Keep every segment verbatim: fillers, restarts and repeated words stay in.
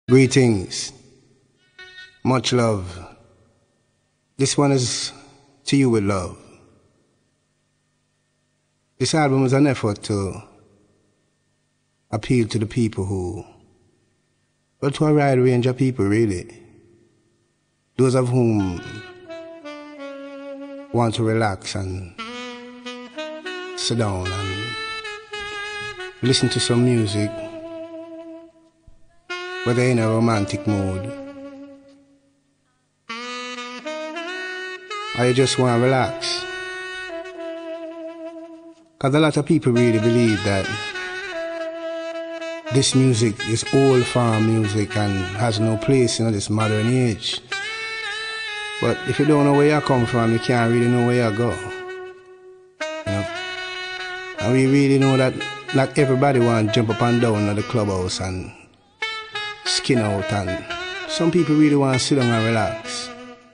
Greetings, much love. This one is to you with love. This album is an effort to appeal to the people who, well, to a wide range of people really, those of whom want to relax and sit down and listen to some music, whether in a romantic mood or you just want to relax. Because a lot of people really believe that this music is old farm music and has no place in this modern age. But if you don't know where you come from, you can't really know where you go. You know? And we really know that not everybody want to jump up and down at the clubhouse and skin out, and some people really want to sit down and relax.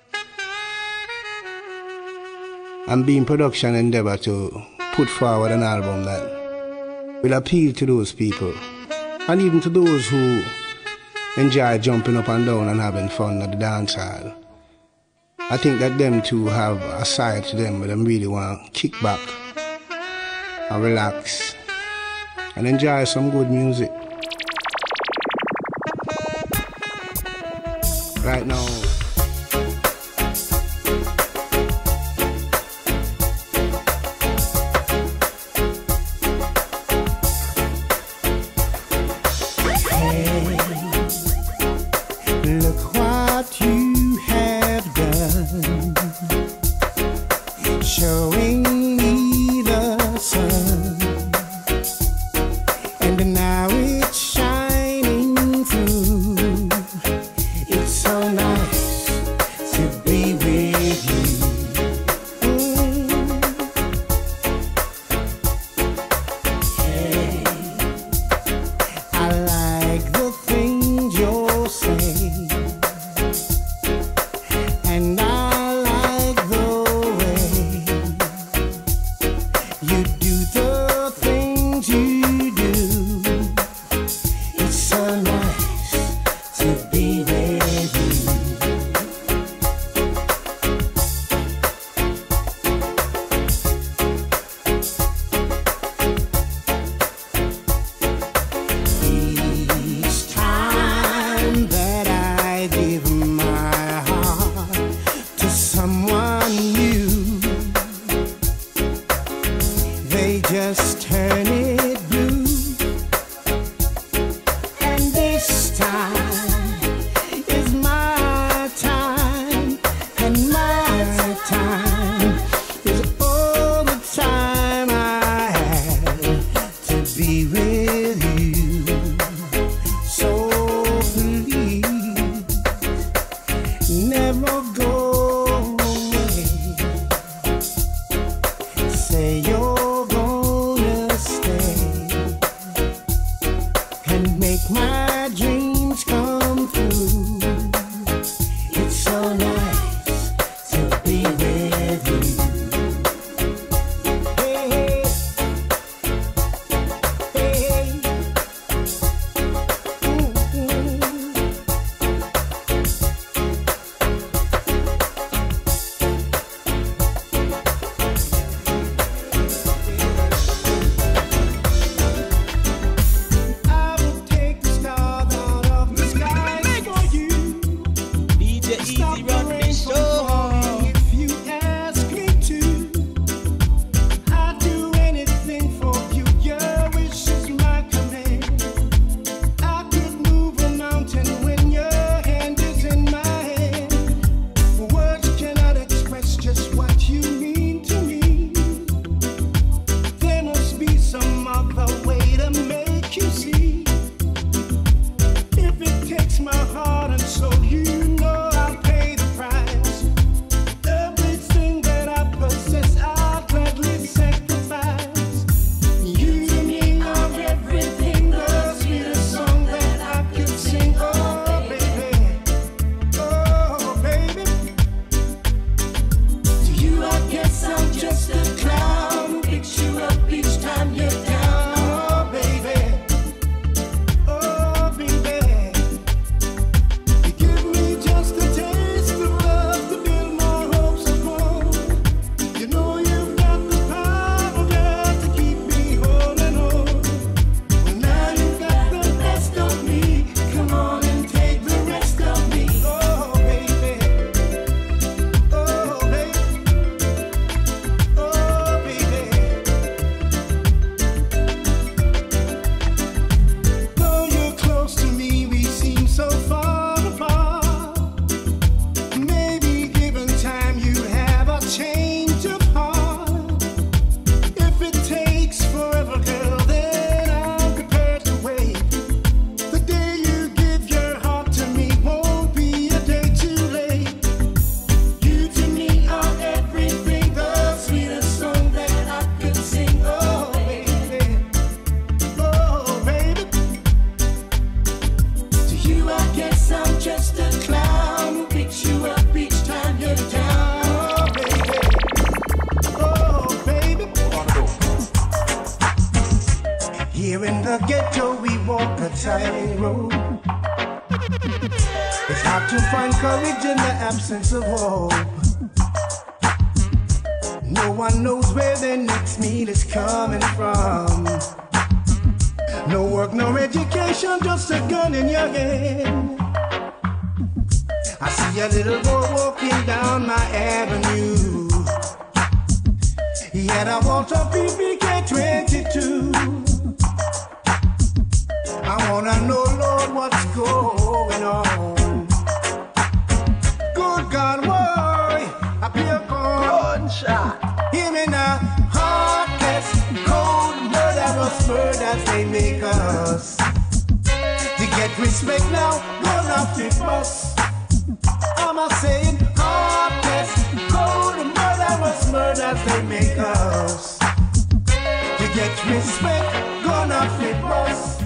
And be in production endeavor to put forward an album that will appeal to those people, and even to those who enjoy jumping up and down and having fun at the dance hall. I think that them two have a side to them where them really want to kick back and relax and enjoy some good music. Right now, look what you have done, showing me the sun, and now it's shining through. It's so nice to be with you. Mm. Hey, I like the things you're saying, and I like the way you do the things you do. It's so nice to be with you. Each time that I give my heart to someone new, they just turn it blue. And this time is my time, and my time is all the time I have to be with you. So please, never go away. Say you're gonna stay and make my dreams come true. It's so nice to be with you. Hey, hey, hey, hey. Ooh, ooh. I will take the stars out of the sky for you. D J Easy Stop the run the rain from show. falling if you ask me to. I'd do anything for you. Your wish is my command. I could move a mountain when your hand is in my hand. Words cannot express just what you mean to me. There must be some other way to make you see. If it takes my heart and soul, you know I'll pay the price. Everything that I possess, I'll gladly sacrifice. You to me are everything, the sweetest song that I could sing. Oh, baby, oh, baby. To you, I guess I'm just a clown who picks you up each time you're down. Oh, baby, oh, baby. winding road. It's hard to find courage in the absence of hope. No one knows where their next meal is coming from. No work, no education, just a gun in your hand. I see a little boy walking down my avenue. He had a Walter P P K twenty-two. I wanna know, Lord, what's going on. Good God, boy, I feel gunshot. Hear me now, heartless, cold, murderous murders they make us. To get respect now, gonna fit us. I'm a saying, heartless, cold, murderous murders they make us. To get respect, gonna fit us.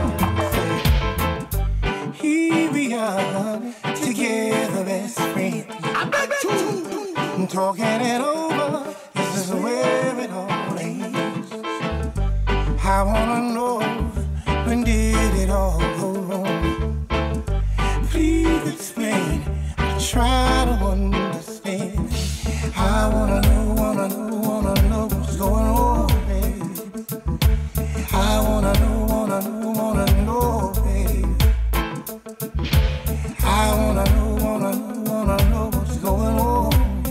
Here we are, together best friends. I'm talking it over, this is where it all ends. I wanna know, when did it all go wrong? Please explain, I try to understand. I wanna know, wanna know, wanna know what's going on, baby. I wanna know, wanna know, wanna know, baby. I wanna know, wanna know, wanna know what's going on.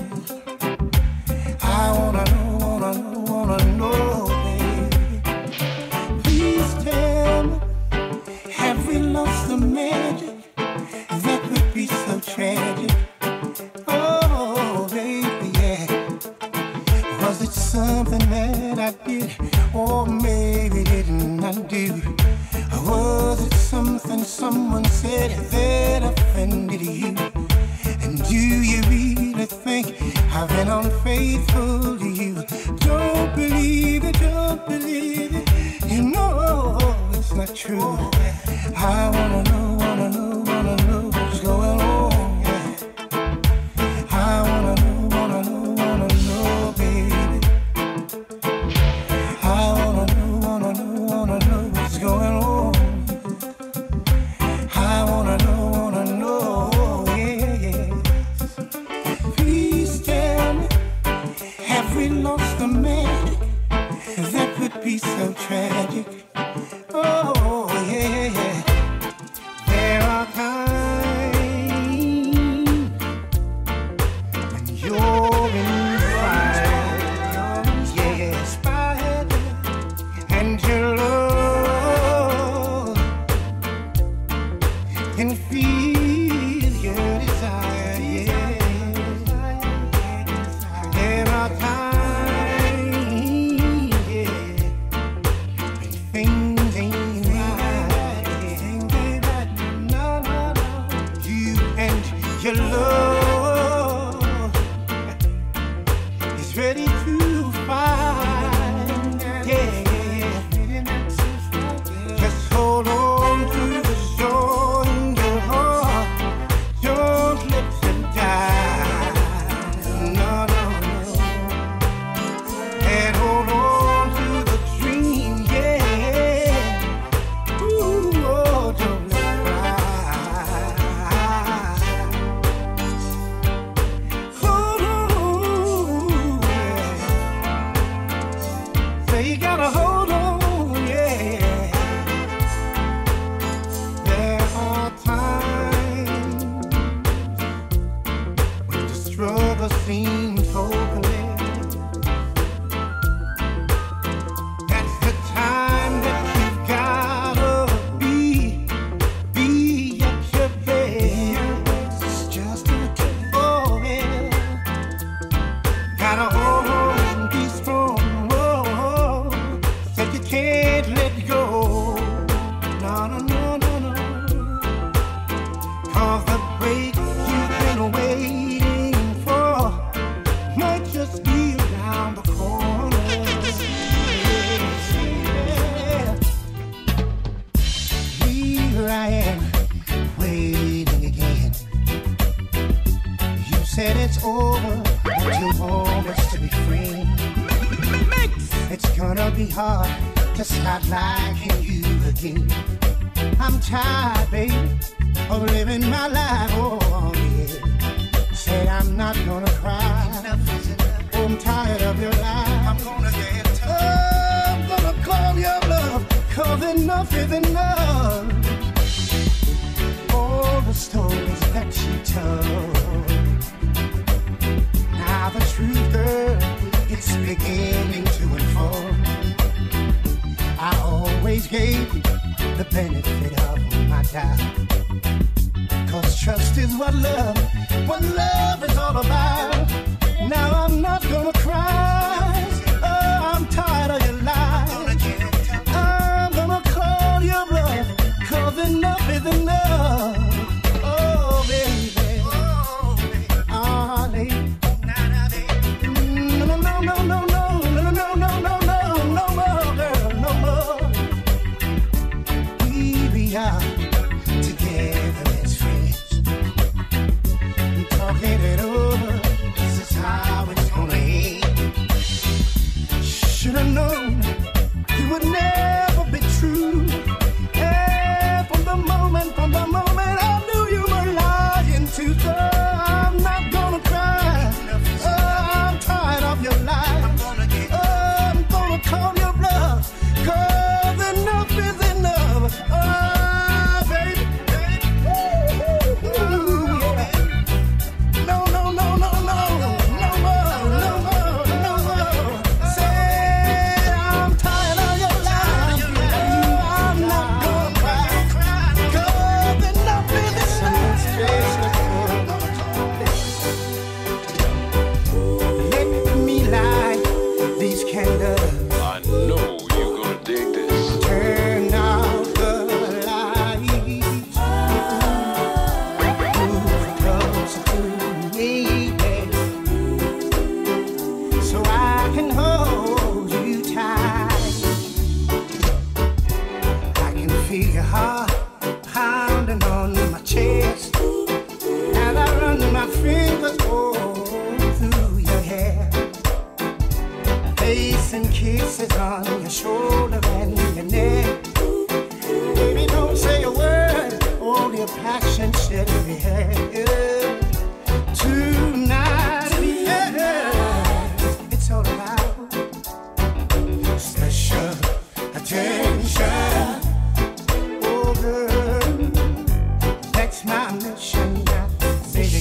I wanna know, wanna know, wanna know, baby. Please tell me, have we lost the magic that would be so tragic? Oh, baby, yeah. Was it something that I did, or maybe didn't I do? Or was it something someone said that offended you? And do you really think I've been unfaithful to you? Don't believe it, don't believe it. You know it's not true. I wanna know, wanna know, wanna know what's going on. Yeah. I wanna know, wanna know, wanna know, baby. I wanna know, wanna know, wanna know what's going on. I wanna know, wanna know, yeah, yeah. Please tell me, have we lost the magic that would be so tragic? Oh, yeah, yeah. There are times when you're inspired, yeah, inspired, and your love can feel your desire, yeah. There are times, yeah, when things ain't right, things ain't right, no, no, no. You and your love is ready to fight, yeah. Just hold on to the joy in your heart. Don't let it die. No, no, no. And hold on to the dream, yeah. Ooh, oh, don't let it cry. Hold on, yeah. So you gotta hold on, yeah. There are times when the struggle seems hopeless. That's the time that you've gotta be, be at your best. It's just a test. Oh, yeah. Gotta hold on, be strong, oh, that you can't let go. No, no, no, no, no. 'Cause the break you've been waiting for might just be around the corner. Yeah. Here I am, waiting again. You said it's over, but you want us to be free. It's gonna be hard to start liking you again. I'm tired, baby, of living my life. Oh, yeah. Said I'm not gonna cry. Oh, I'm tired of your life. I'm gonna get tough. Oh, I'm gonna call your bluff, 'cause enough is enough. All the stories that you told. Now the truth, girl, it's beginning to unfold. I always gave you the benefit of my doubt. 'Cause trust is what love, what love is all about. Now I'm not gonna cry. Oh, I'm tired of your lies. I'm gonna call your bluff, 'cause enough is enough. Oh, baby. Oh, baby. No, no, no, no, no, no, no, no, no, no, no, no more, girl, no more. We be out together as friends, talking it over. This is how it's gonna end. Should've known you would never be true. And from the moment, from the moment I knew you were lying to her. I'm not gonna cry. Oh, I'm tired of your lies. Oh, I'm gonna call your bluff, 'cause enough is enough. Oh, baby. Ooh, yeah. No, no, no, no, no. No more, no more, no more. Say I'm tired of your lies. Oh, I'm not gonna cry, 'cause enough is enough. Let me light these candles. I know you're gonna dig this. Turn out the lights. Move closer to me, so I can hold you tight. I can feel your heart pounding on my chest as I run my fingers all through your hair. Face and kisses on your shoulder and your neck. Baby, don't say a word, all your passion should be heard. Tonight, yeah, it's all about special attention. Oh, girl, that's my mission now, baby.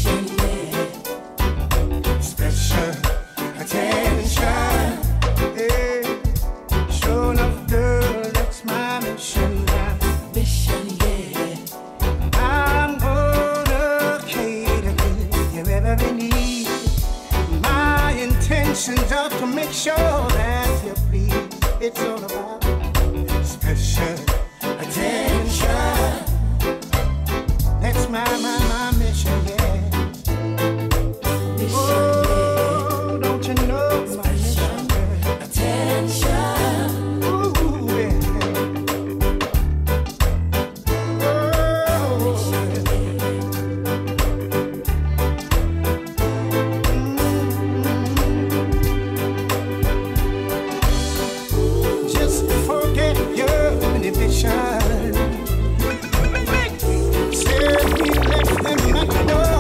Special attention. Yeah, sure enough, girl, that's my mission now. Mission, yeah. I'm gonna cater to your every need. My intentions are to make sure that you please. It's all about special attention. That's my, my, my mission, yeah. Oh, don't you know my mission, girl? Attention. Ooh, yeah. Oh, just forget your inhibition. Said we let them not know.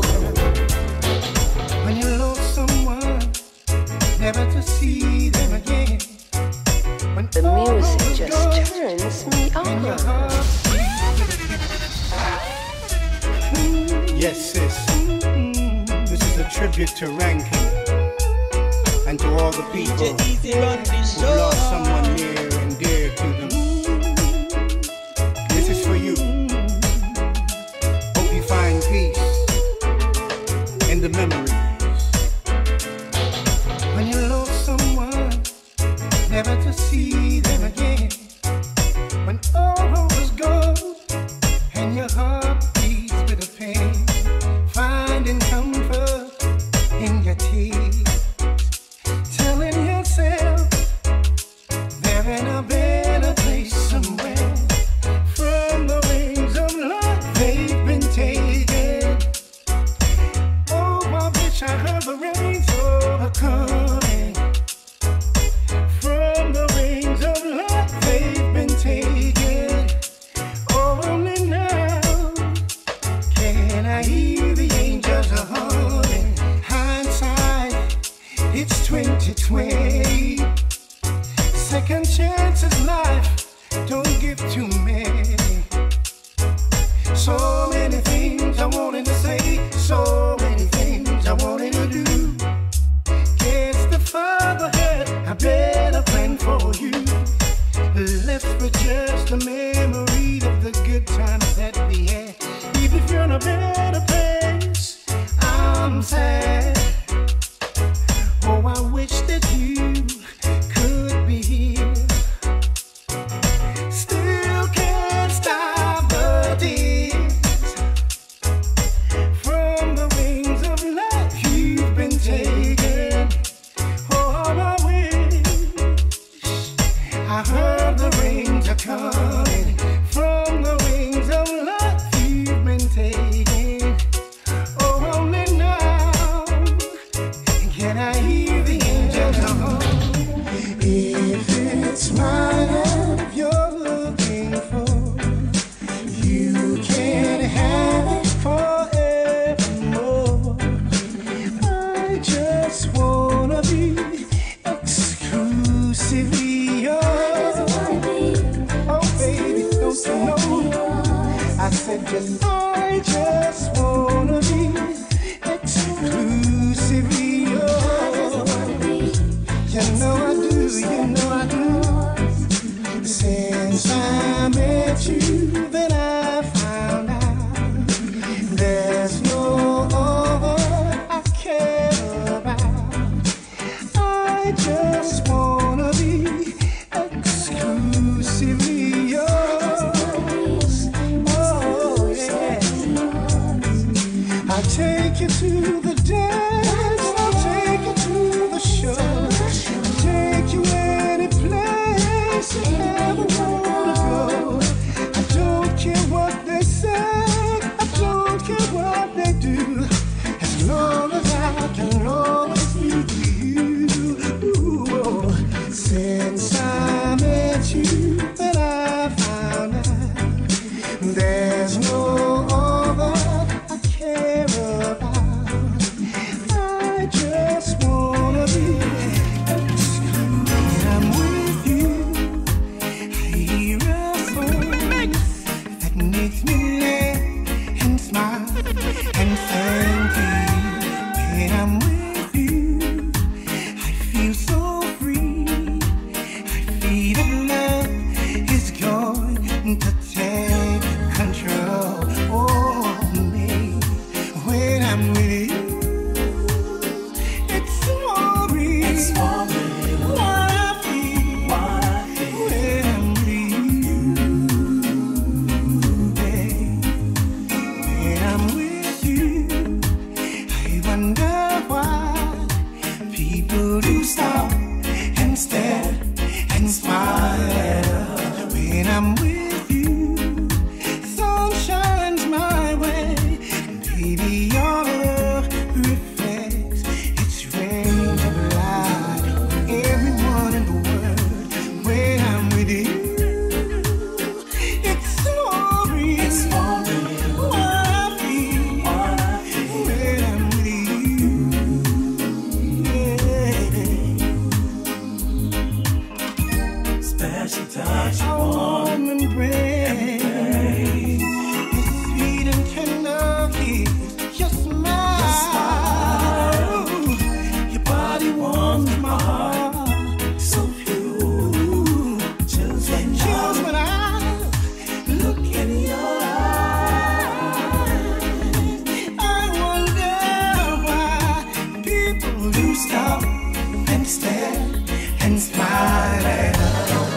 When you love someone, never to see them again. When The all music hope is just gone, turns me and your on. heart yes, sis. This is a tribute to Rankin and to all the people D J Easy run the who lost show. someone near and dear to them. This is for you. Hope you find peace in the memories. When you love someone, never to see them again. When all hope is gone and your heart beats with a pain, finding comfort in your tears, telling yourself they're in a better place somewhere. From the wings of life they've been taken. Oh, my baby. a better place. I'm sad. Oh, I wish that you could be here. Still can't stop the tears from the wings of life you've been taken. Oh, I wish I heard the rains are coming from the wings of life you've been taken. Oh, only now can I hear the angels hum. If it's my love you're looking for, you can have it forevermore. I just wanna be exclusively yours. Oh baby, don't you know? I said just, I just wanna be exclusively yours. You know I do, you know I do. Since I met you, then I found out there's no other I care about. I just wanna be exclusively yours. Oh yeah. I'll take you to the dance, I'll take you to the show, I'll take you any place you ever wanna go. I don't care what they say, I don't care what they do, as long as I can always be with you. Ooh, oh. Since I met you, then I found out there's no other I care about. I just wanna be exclusive. When I'm with you, I hear a song that makes me laugh and smile and thank you. When I'm with you, I feel so free. I feel that love is going to take control of me. When I'm with you, it's for me. It's for me. What I feel. What I feel. When I'm with you, babe. When I'm with you, I wonder why people do stop and stare and smile. When I'm with you, sun shines my way. Baby, your love reflects its rays of light on everyone in the world. When I'm with you, it's for me. It's for me. What I feel. What I feel. When I'm with you, yeah. Special touch, warm embrace, your sweet and tender kiss, your smile, your body warms my heart, so pure. Chills when, chills when I look in your eyes. I wonder why people do stop and stare and smile at us.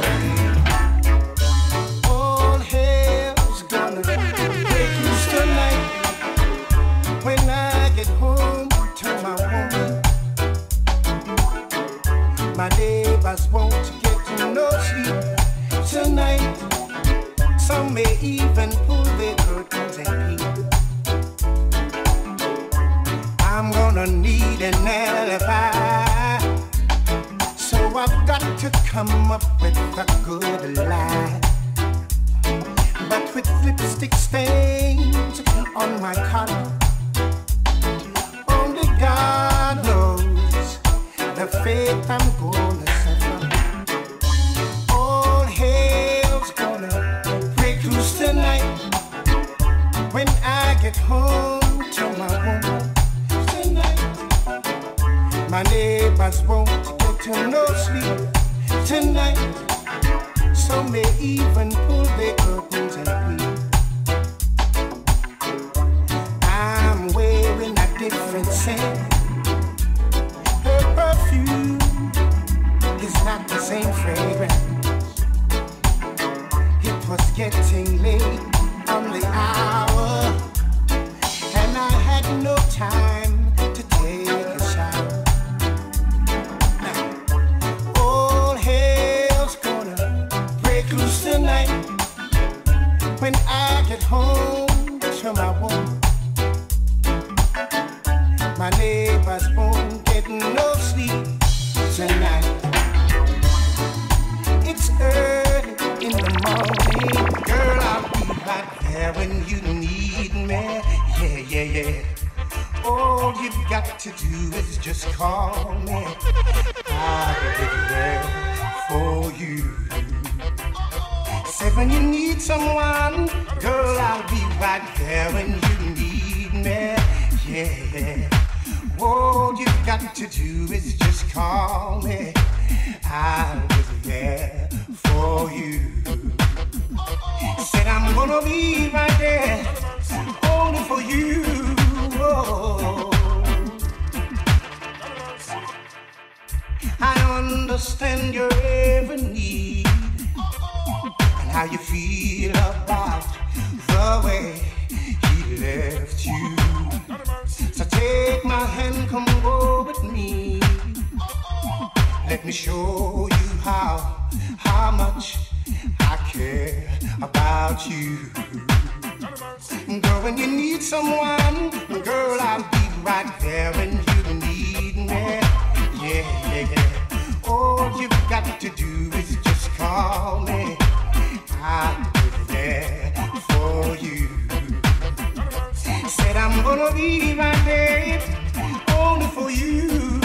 All hell's gonna break loose tonight when I get home to my woman. My neighbors won't get no sleep tonight. Some may even pull their curtains and peep. I'm gonna need an alibi, so I've got to come up with a good lie. But with lipstick stains on my collar, only God knows the fate I'm gonna suffer. All hell's gonna break loose tonight when I get home to my woman. Tonight, my neighbors won't get to no sleep tonight. Some may even pull their curtains and peep. from my wall. My neighbors won't get no sleep tonight. It's early in the morning, girl, I'll be right there when you need me. Yeah, yeah, yeah. All you've got to do is just call me. I'll be there for you. Say when you need someone, girl, I'll be right there when you need me. Yeah. All you've got to do is just call me. I'll be there for you. Said I'm gonna be right there only for you. Oh. I understand your every need and how you feel about the way he left you. So take my hand, come go with me. Let me show you how, how much I care about you. Girl, when you need someone, girl, I'll be right there when you need me. Yeah, yeah, yeah. All you've got to do is just call me. I'll be there for you. Said I'm gonna be right there only for you.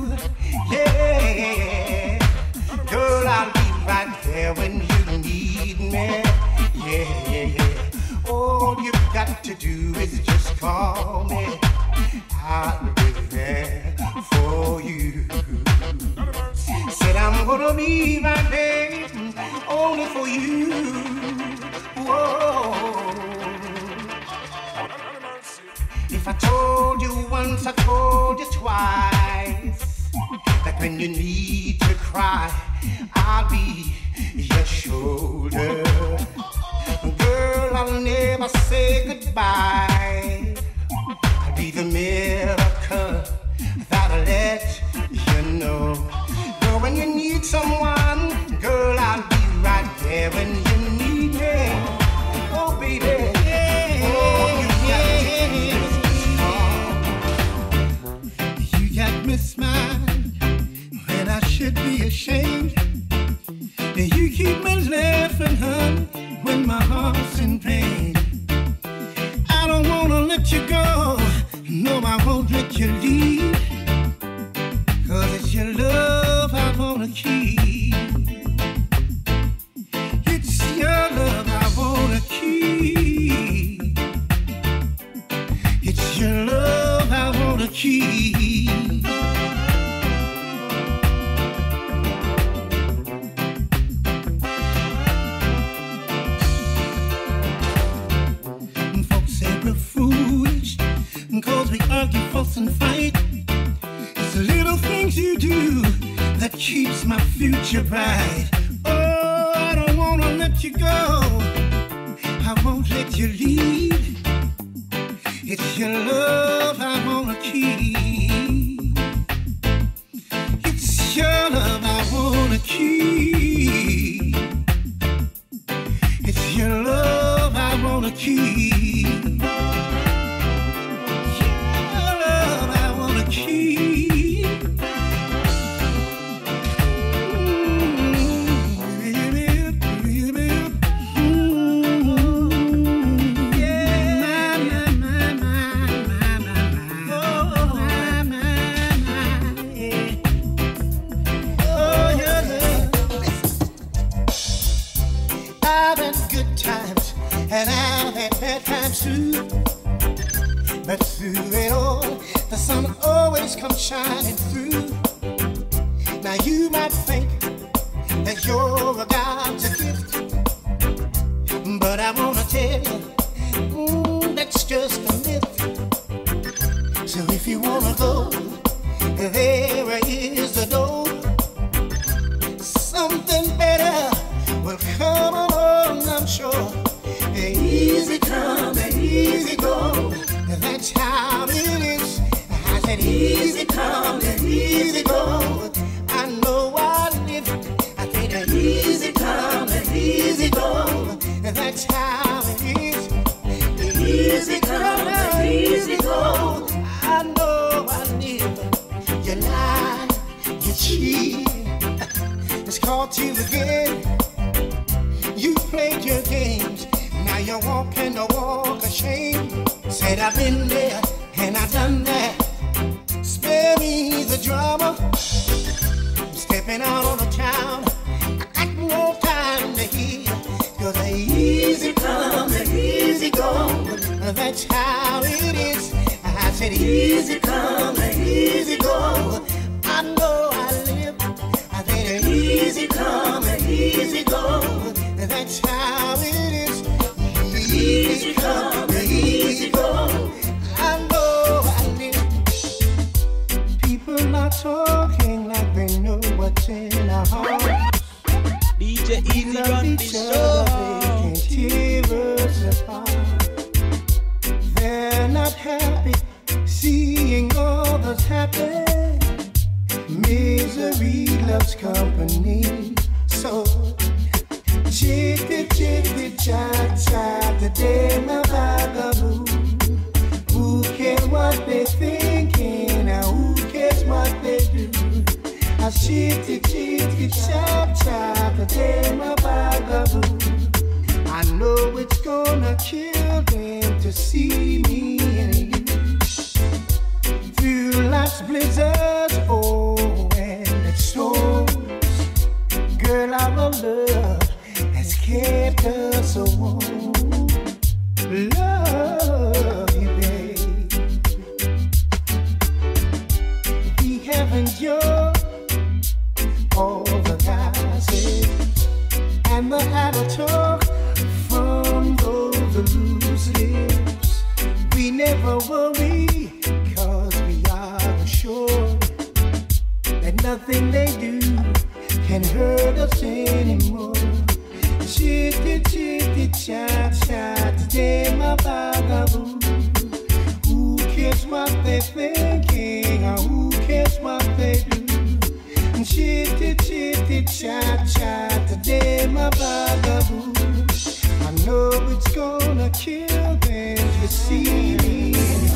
Yeah, girl, I'll be right there when you need me. Yeah, yeah, yeah. All you've got to do is just call me. I'll be there for you. Said I'm gonna be right there only for you. Whoa. If I told you once, I told you twice, that when you need to cry, I'll be your shoulder. Girl, I'll never say goodbye. I'll be the miracle that'll let you know. Girl, when you need someone, girl, I'll be right there when you need me. Oh, baby. Smiling when I should be ashamed. You keep me laughing, honey, when my heart's in pain. I don't wanna let you go, no, I won't let you leave, 'cause it's your love I wanna keep. It's your love I wanna keep. It's your love I wanna keep. And fight. It's the little things you do that keeps my future bright. Oh, I don't wanna let you go, I won't let you leave. It's your love I wanna keep. It's your love I wanna keep. It's your love I wanna keep. But through it all, the sun always comes shining through. Now you might think that you're a God's gift, but I wanna tell you, mm, that's just a myth. So if you wanna go, there is the door. Something better will come along, I'm sure. Easy come and easy go, that's how it is. I said easy come and easy go. I know I live, I think easy come and easy go, that's how it is. Easy caught you again. You played your games, now you're walking the walk of shame. Said I've been there and I've done that. Spare me the drama. I'm stepping out on the town. I got no time to heal. Cause the easy come, the easy go. That's how it is. I said easy come, the easy go. I know I live. I said easy come, the easy go. That's how it is. Easy come, the easy go. I know I live. People are talking like they know what's in our hearts. D J We Easy love run each the other, show. they can't tear us apart. They're not happy seeing others happy. Misery loves company. So chitty chitty chat chat, the day my bugaboo. Who cares what they thinking? Now who cares what they do? I chitty chitty chat chat, the day my bugaboo. I know it's gonna kill them to see me and you through life's blizzards, oh, and its storms. Girl, our love has kept us so warm. Love you, babe. We have endured all the gossip and the idle talk from those loose lips. We never worry, cause we are sure that nothing they do can hurt us anymore. Chitty chitty chat chat, today my bugaboo. Who cares what they're thinking, or who cares what they do? Chitty chitty chat chat, today my bugaboo. I know it's gonna kill them to see me.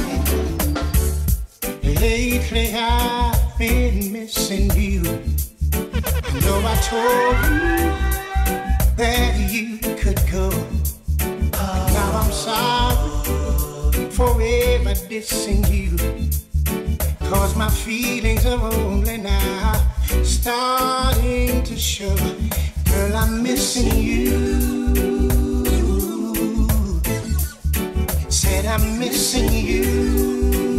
Lately I've been missing you. I know I told you that you could go. Now I'm sorry for ever dissing you. Cause my feelings are only now starting to show. Girl, I'm missing you. Said I'm missing you.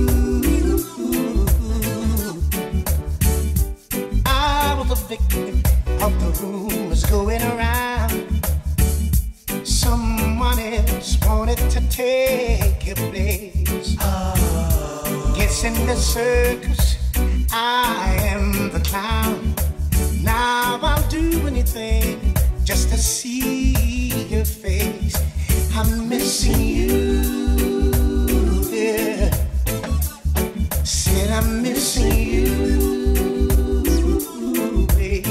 I was a victim of the rumors going around. Someone else wanted to take your place. Guess in the circus I am the clown. Now I'll do anything just to see your face. I'm missing you, yeah. Said I'm missing you, babe.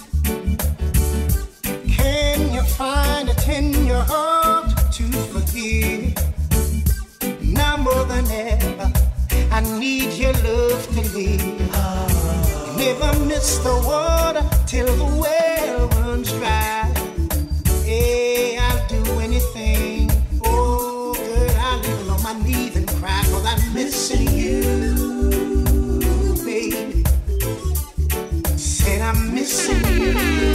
Can you find it in your heart to forgive? Now more than ever, I need your love to live. Never miss the water till the well runs dry. Yeah, I'll do anything. Oh, girl, I'll live on my knees and cry, cause I'm missing you, baby. Said I'm missing you,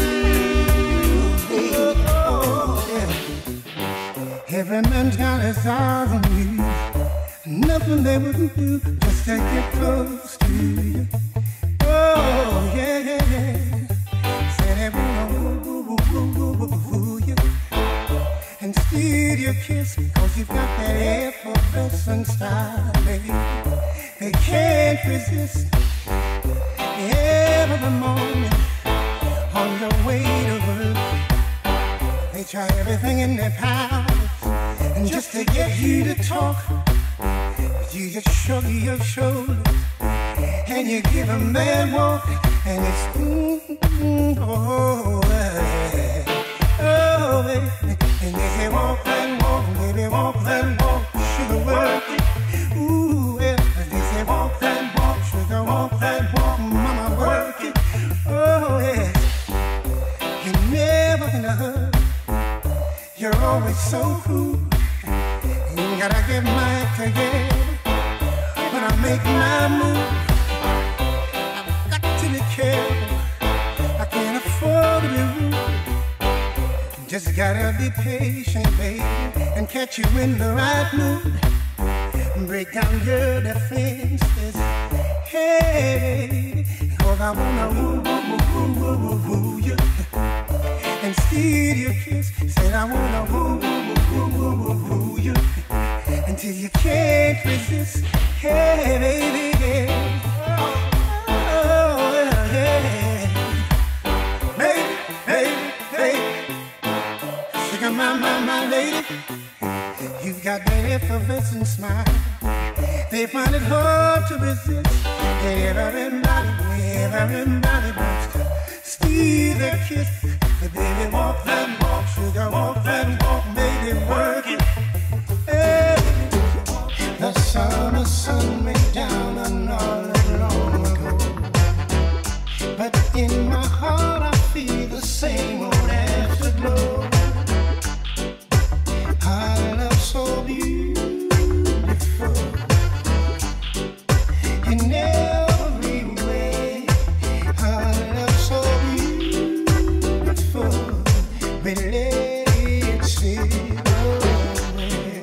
baby. Oh, yeah. Every man's got his eyes on you. Nothing they wouldn't do just to get close to you. Oh, yeah, yeah, yeah. Said everyone woo, woo, woo, woo, woo, woo, you. And steal your kiss, cause you've got that effervescent style, baby. They can't resist every morning on your way to work. They try everything in their power and just to get you to talk. You just shrug your shoulders and you give them that walk, and it's mm, mm, oh, yeah. Oh, yeah. And they say walk that walk, baby, walk that walk, sugar work it. Ooh, yeah. They say walk that walk, sugar walk that walk, mama work it. Oh, yeah. so cruel. Gotta get my act together when I make my move. I've got to be careful. I can't afford to be rude. Just gotta be patient, baby, and catch you in the right mood. Break down your defenses, hey, 'cause I wanna woo, woo, woo, woo, woo, woo you, and steal your kiss. Said I wanna woo, woo, woo, woo, woo, woo you, until you can't resist. Hey, baby, yeah. Oh, yeah. Baby, baby, baby, sick of my, my, my lady. You've got that effervescent smile. They find it hard to resist. Everybody, everybody wants to steal their kiss. But baby, walk that walk, sugar, walk that walk, baby, work it. Hey. The summer sun went down on all long ago, but in my heart I feel the same old afterglow. Our love so beautiful in every way. Our love so beautiful, we let it slip away.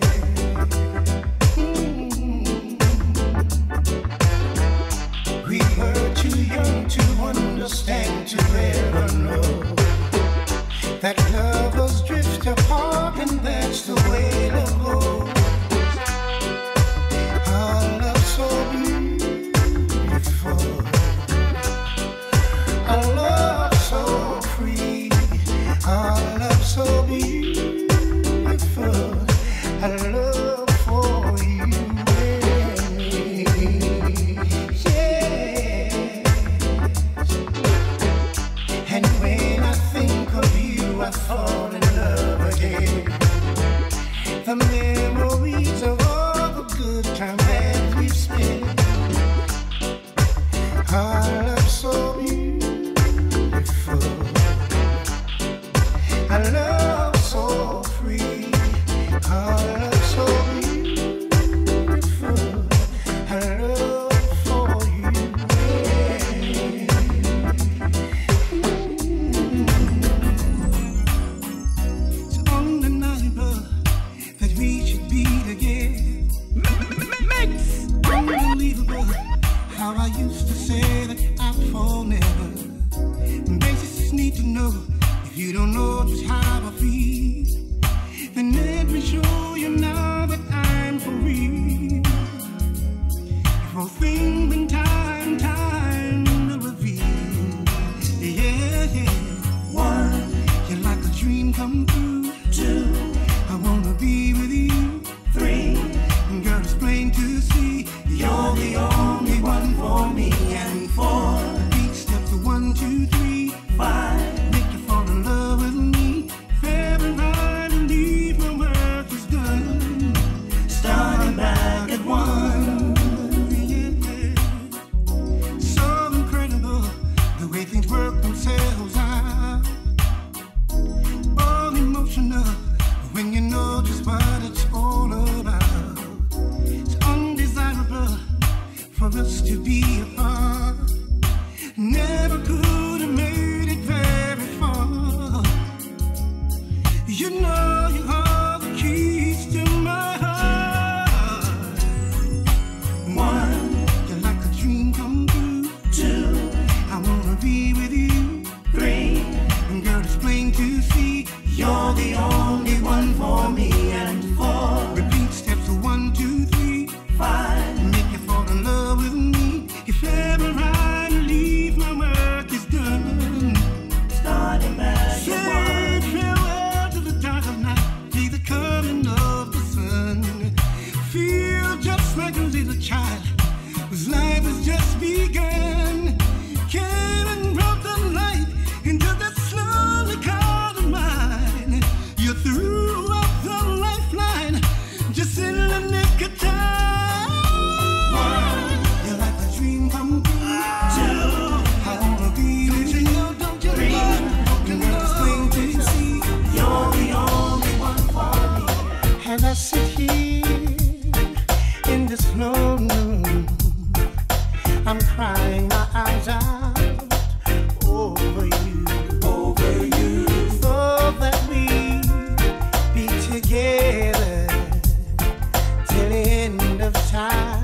We were too young to understand, to ever know that lovers drift apart, and that's the way love goes. Our love so beautiful, our love so free, our love so beautiful, our love for you and me. Yes. And when I think of you, I fall in love again. The memories of all the good times that we've spent. Our love so beautiful, our love so free, our love so beautiful, our love for you. It's undeniable that we should be together. Unbelievable how I used to say that I'd fall never. Basics need to know, if you don't know just how I feel, then let me show you now that I'm for real. For things in time, time will reveal. Yeah, yeah. One, you're like a dream come true. Two, I wanna be with you. Three, girl, it's plain to see you're the only one for me. And four, each step to one, two, three. Five, make you fall in love with me. If every night and leave from earth is done, starting back at one. Yeah. So incredible the way things work themselves out. All emotional when you know just what it's all about. It's undesirable for us to be apart. Never could have made it very far. You know you are the keys to my heart. One, you're like a dream come true. Two, I wanna be with you. Three, girl, it's plain to see you're the only one for me. And four, repeat steps to one, two, three. Five, make you fall in love with me. If in this room. I'm crying my eyes out over you, over you, so that we be together till the end of time,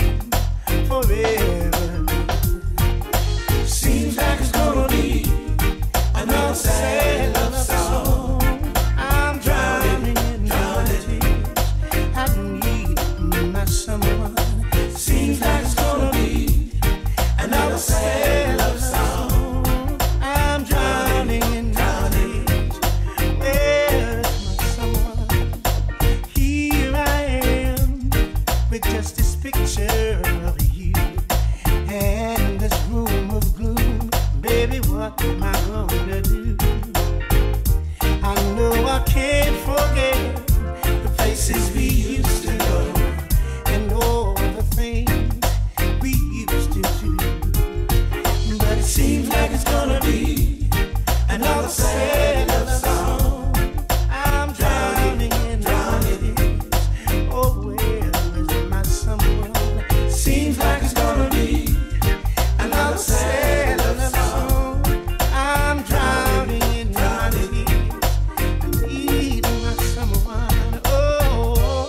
forever. Seems like it's gonna be another sad love song. I'm drowning in tears. I need my someone. Seems like it's gonna be another sad love song. I'm drowning in tears. Where's my someone? Here I am with just this picture of you and this room of gloom. Baby, what am I gonna do? I know I can't forget the places we used to go and all the things we used to do. But it seems like it's gonna be another sad love song. I'm drowning in tears. Oh, where is my someone? Seems like it's gonna be another sad love song. I'm drowning in tears. I need my someone. Oh,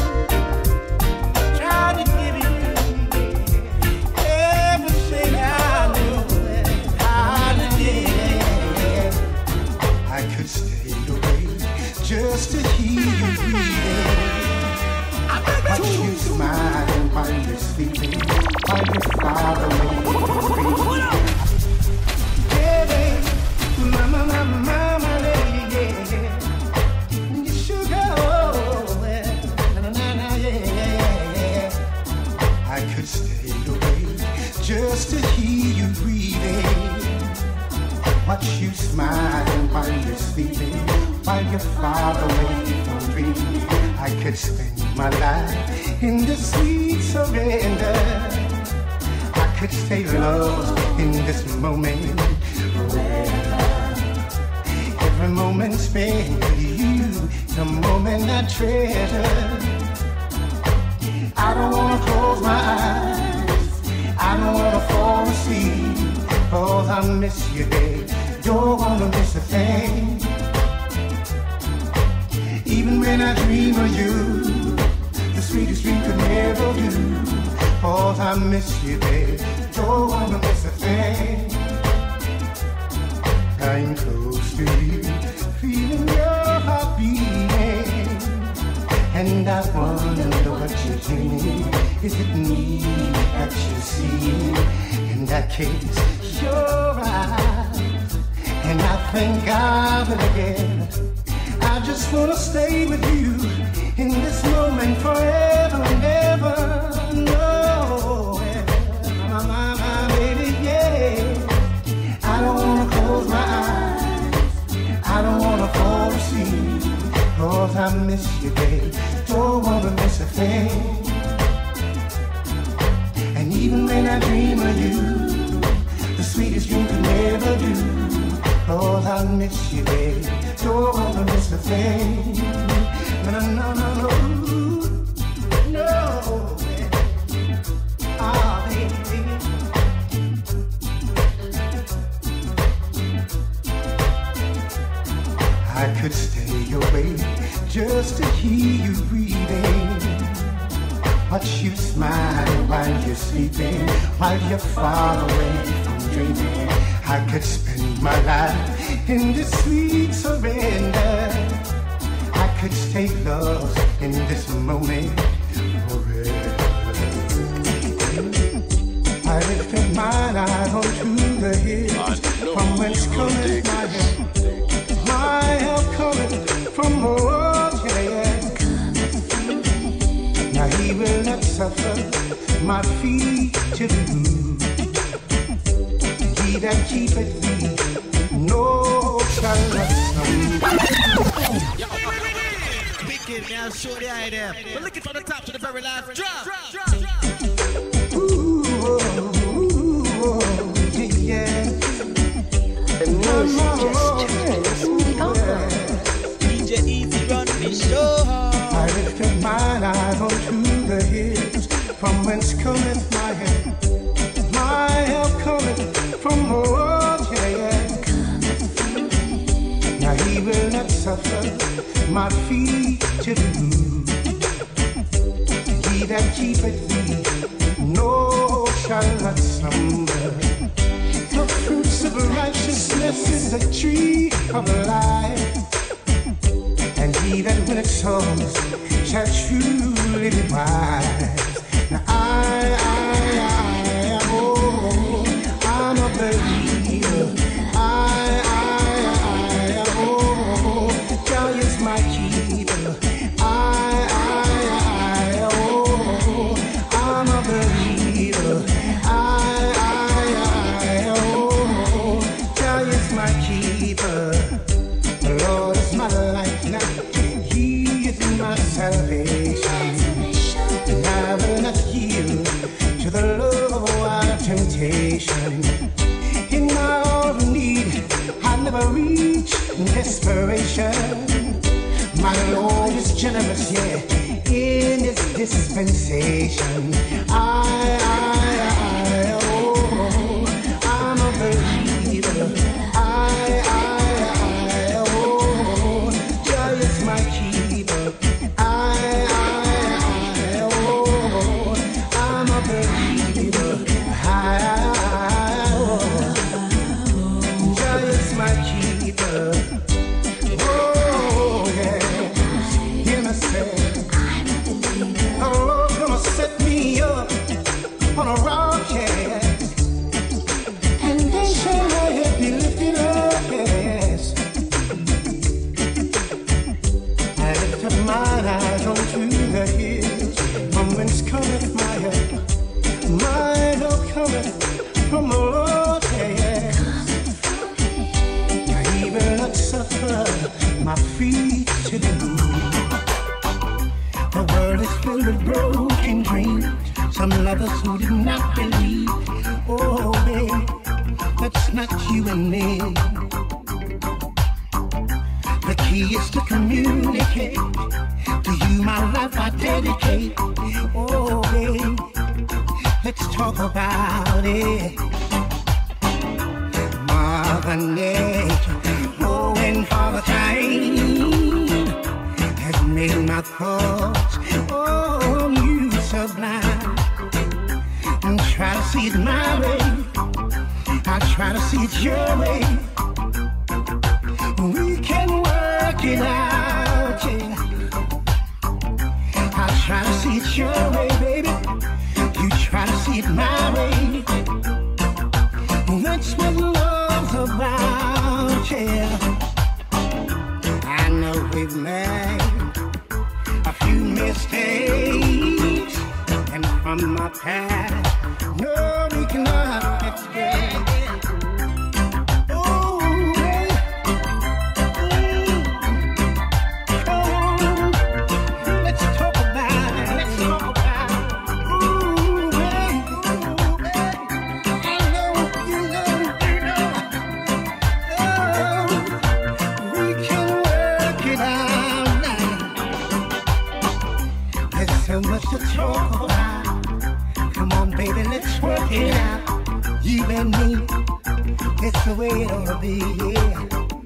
trying to give you everything I know how to give. I could stay away just to hear you breathing. Watch you smiling while you're sleeping, while you're far away from me. Baby, mama, mama, mama, lady, yeah. You sugar, oh, yeah. Na, na, na, yeah, yeah. I could stay away just to hear you breathing. Watch you smiling while you're sleeping, while you're far away from me. I could spend my life in the sweet surrender. I could stay lost in this moment forever. Every moment spent with you, the moment I treasure. I don't wanna close my eyes, I don't wanna fall asleep, cause I miss you, babe. Don't wanna miss a thing. Even when I dream of you, the sweetest dream could never do, cause I miss you, babe. Don't wanna miss a thing. I'm close to you, feeling your heart beating, and I wonder what you're doing. Is it me that you see? In that case, your eyes, and I thank God again. I just wanna stay with you in this moment forever and ever. No, my, my, my baby, yeah. I don't wanna close my eyes, I don't wanna fall asleep, cause I miss you, babe. Don't wanna miss a thing. And even when I dream of you, the sweetest dream could never do, cause I miss you, babe. Don't wanna miss a thing. No, no, no, no, no. Ah, baby. I could stay away just to hear you breathing. Watch you smile while you're sleeping, while you're far away from dreaming. I could spend my life in this sweet surrender. I could stay lost in this moment forever. I lifted mine eyes onto the hills, from whence cometh my help. My help cometh from the Lord, yeah. Now he will not suffer my feet to be moved. He that keepeth thee, no shall not slumber. Wicked, now show the idea. We're looking from the top to the very last drop. Ooh, oh, ooh, oh, yeah. The music just turns me on. D J Easy run the show. I lifted mine eyes onto the hill, From whence cometh my help? My help cometh from the Lord, yeah, yeah. Now he will not suffer my feet to be moved. He that keepeth thee, no shall not slumber. The fruits of righteousness is the tree of life, and he that winneth souls shall truly be wise. Now I, I, I, oh, I'm a believer. I, I, I, oh, God is my keeper. I, I, I, oh, I'm a believer. I, I, I, oh, God is my keeper. The Lord is my life now. He is my salvation. And I will not yield to the love of temptation. In my hour of need, I never reach desperation. My Lord is generous, yeah, in His dispensation. I, I, I, oh, I'm a believer. I, I, I, oh, Joy is my keeper. I, I, I, oh, I'm a believer. I, I, oh, Joy is my keeper. Oh, yes, hear me say, the Lord's gonna set me up on a rock, yes, and then shall my head be lifted up, yes. I lift up mine eyes unto the hills, from whence cometh my help. My help cometh from the Lord, yes. Now he will not suffer my feet to be moved. The world is filled with broken dreams, some lovers who did not believe. Oh, babe, that's not you and me. The key is to communicate. To you, my life I dedicate. Oh, babe, let's talk about it. Mother Nature, oh, and Father Time has made my thoughts, oh, you sublime. And try to see it my way, I try to see it your way. We can work it out, yeah. I try to see it your way, baby. You try to see it my way. That's what love's about, yeah. I know we've made a few mistakes, and from my past, no, we cannot escape. Oh, yeah. Mm. Oh, let's talk about it. Let's talk about it. Ooh, babe. Ooh, babe. I know, you know, you know. Oh, we can work it out now. There's so much to talk about. Come on, baby, let's work it out. You and me, it's the way it ought to be, yeah.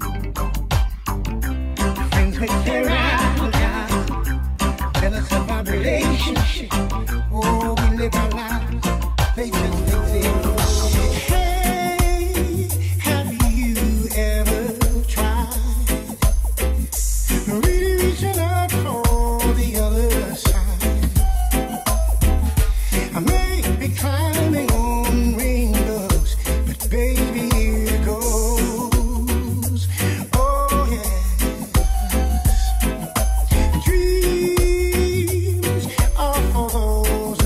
Friends with their eyes, tell us of our relationship. Oh, we live our lives, they just exist. Hey, have you ever tried reaching out for the other side? I may be climbing on rainbows, but baby, here goes. Oh, yes. Dreams are for those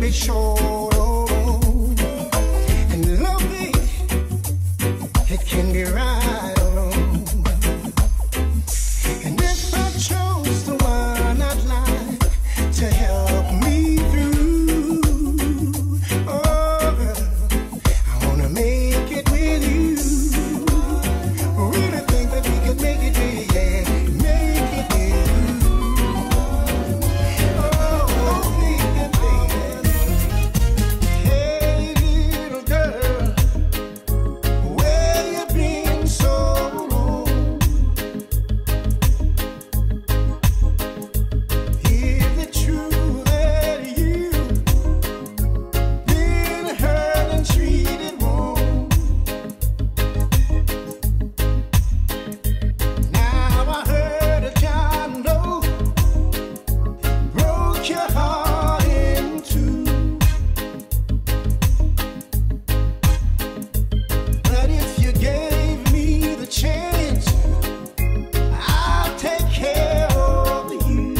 be short, oh, and lovely, it can be right or wrong. And if I chose the one I'd like to help me through, oh girl, I wanna make it with you. Really think that we could make it with you, yeah, make it with you. Oh, oh, baby, baby. Hey, little girl, where you been so long? Is it true that you been hurt and treated wrong? Now I heard a condo broke your heart in two. But if you gave me the chance, I'll take care of you.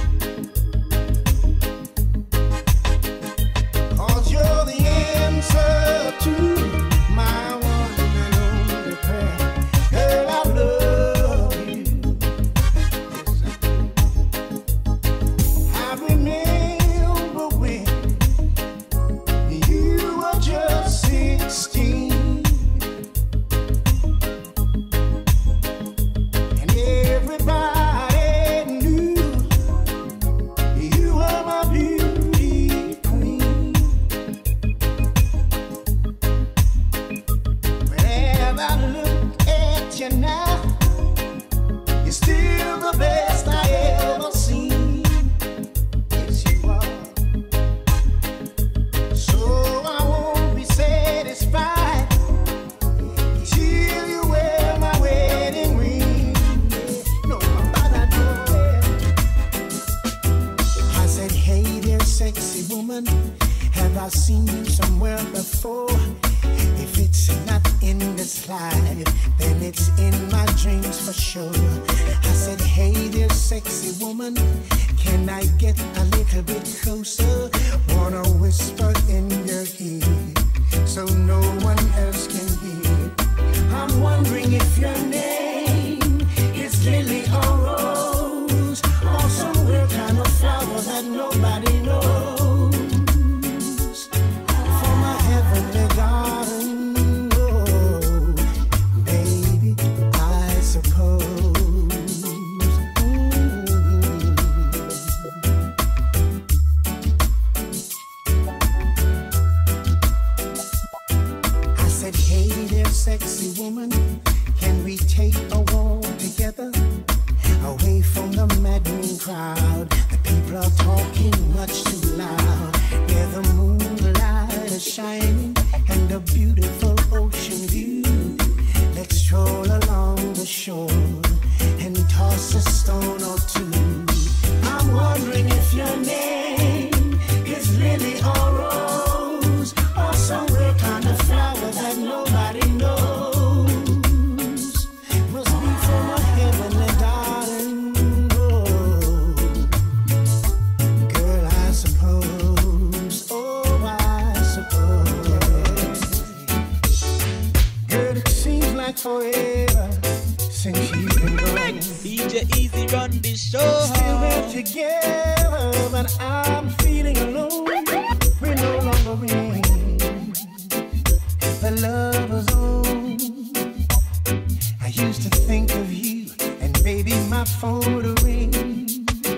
'Cause you're the answer to my one and only prayer. Girl, I love you. I remember when you were just sixteen, and everybody knew you were my beauty queen. But as I look at you now, you're still the best I ever seen. Yes, you are. So I won't be satisfied till you wear my wedding ring. No, but I do it. I said, hey there, sexy woman, have I seen you somewhere before? If it's not in this life, then it's in my dreams for sure. I said, hey there, sexy woman, can I get a little bit closer? Wanna whisper in your ear so no one else can hear. I'm wondering if your name is Lily or Rose, or some weird kind of flower that nobody knows. For my heavenly garden, oh, baby, I suppose. I said, hey there, sexy woman, can we take a walk together? Away from the maddening crowd, the people are talking much too loud. Where the moonlight is shining and a beautiful ocean view. Let's stroll along the shore and toss a stone or two. I'm wondering if your name is Lily or Rose, or some rare kind of flower that nobody knows. Must be from a heavenly garden, oh, girl, I suppose, oh, I suppose. Girl, it seems like forever since you've been gone. D J Easy run this show. Still we're together, but I'm feeling alone. We're no longer in the lover's zone. I used to think of you, and baby, my phone would ring.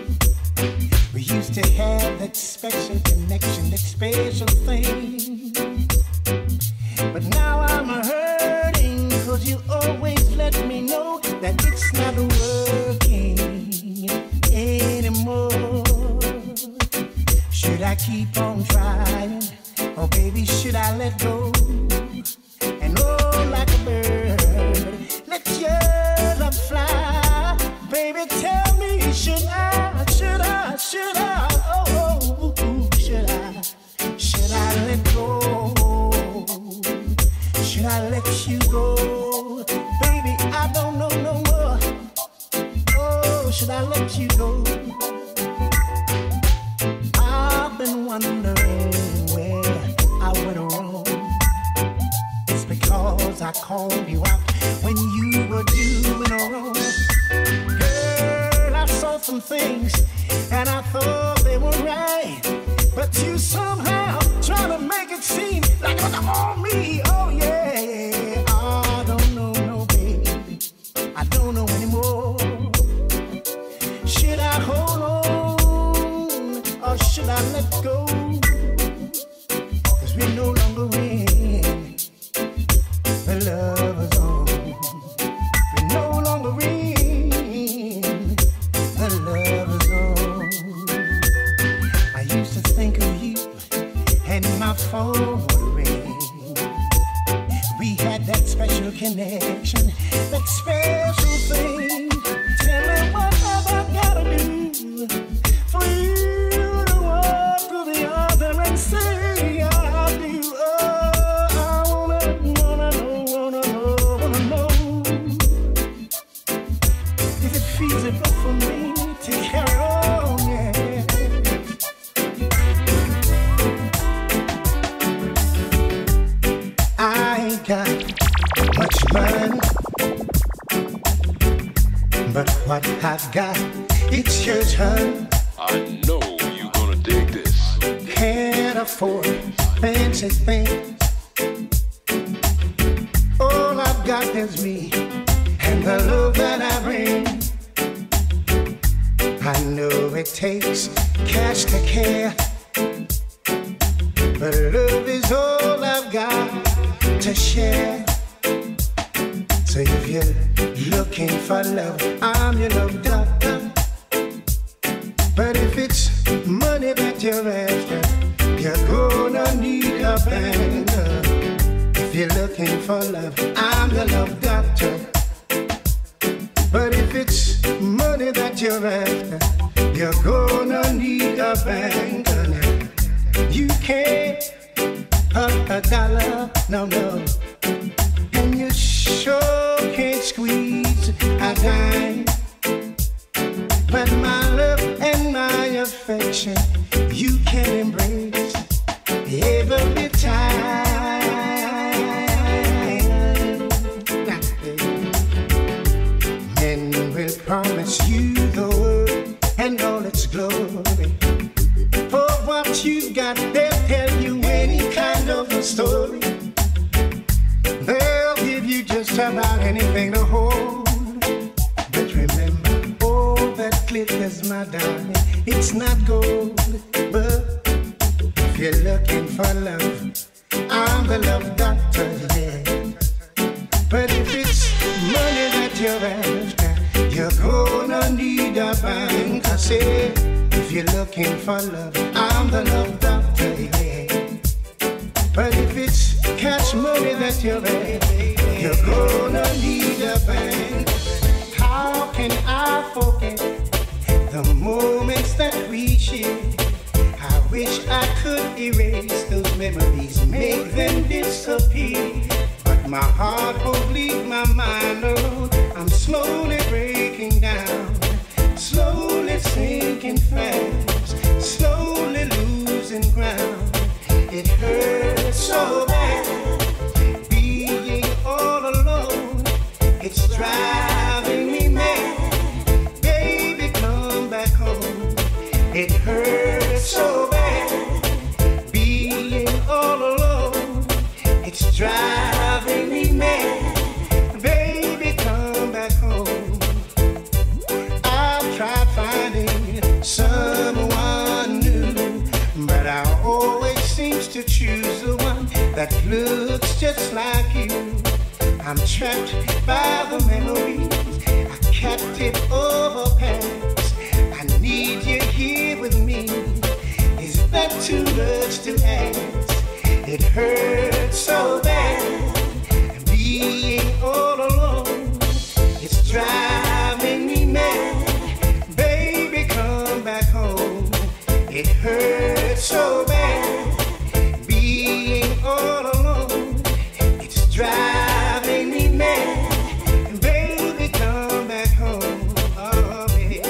We used to have that special connection, that special thing. But now I'm hurting, 'cause you always let me know that it's not working anymore. Should I keep on trying, or baby, should I let go? And oh, like a bird, let your love fly. Baby, tell me, should I, should I, should I, oh, oh, should I, should I let go? Should I let you go? Baby, I don't know no more. Oh, should I let you go? I've been wondering. called you out when you were doing wrong. Girl, I saw some things and I thought they were right, but you somehow trying to make it seem like it was all me. Oh yeah, I don't know, no baby, I don't know anymore. Should I hold on or should I let go? 'Cause we're no longer in the lover's zone. We're no longer in the lover's zone. I used to think of you and my phone would ring. We had that special connection, that special thing. Tell me what have I gotta do for you to walk to the other and say I do. Oh, I wanna, wanna know, wanna know, wanna know. Is it feasible for me to carry on? Yeah. I ain't got much money, but what I've got, it's your turn. I know you're gonna dig this. Can't afford fancy things. All I've got is me and the love that I bring. I know it takes cash to care, but love is all I've got to share. So if you're looking for love, I'm your love doctor. But if it's money that you're after, you're gonna need a banker. If you're looking for love, I'm your love doctor. But if it's money that you're after, you're gonna need a banker. You can't put a dollar, no, no. And you sure can't squeeze a dime. But my love and my affection, you can embrace every time. And we'll promise you the world and all its glory. For what you've got, they'll tell you any kind of a story. They'll give you just about anything to hold. But remember, all that glitters, my darling, it's not gold. But if you're looking for love, I'm the love doctor, yeah. But if it's money that you're after, you're gonna need a bank. I say, if you're looking for love, I'm the love doctor, yeah. But if it's cash money that you're after, you're gonna need a bank. How can I forget the moments that we shared? I wish I could erase those memories, make them disappear. But my heart won't leave my mind alone. I'm slowly breaking down, slowly sinking fast, slowly losing ground. It hurts so bad, being all alone. It's driving me mad. Baby, come back home. It hurts so bad, being all alone. It's driving me mad. Baby, come back home. I've tried finding someone new, but I always seems to choose the one that looks just like you. I'm trapped by the memories, a captive of a past. I need you here with me. Is that too much to ask? It hurts so bad, being all alone. It's driving me mad. Baby, come back home. It hurts so bad, being all alone. It's driving me mad. Baby, come back home. Oh, baby.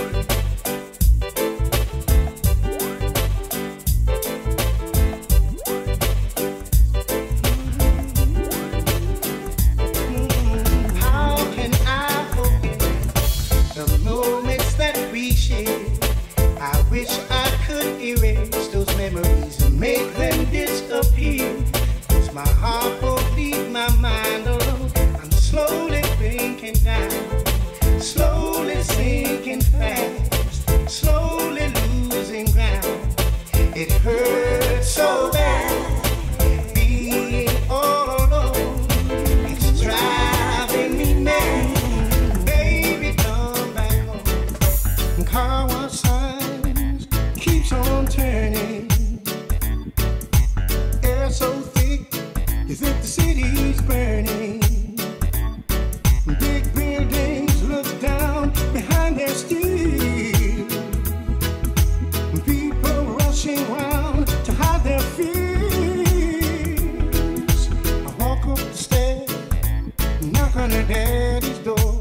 memories and make them disappear. 'Cause my heart won't leave my mind alone. I'm slowly thinking down, slowly sinking fast, slowly losing ground. It hurts so bad, being all alone. It's driving me mad. Baby, come back home. Car wash signs keeps on turning. Air so thick, you think the city's burning. Big buildings look down behind their steel. People rushing round to hide their fears. I walk up the stairs, knock on her daddy's door.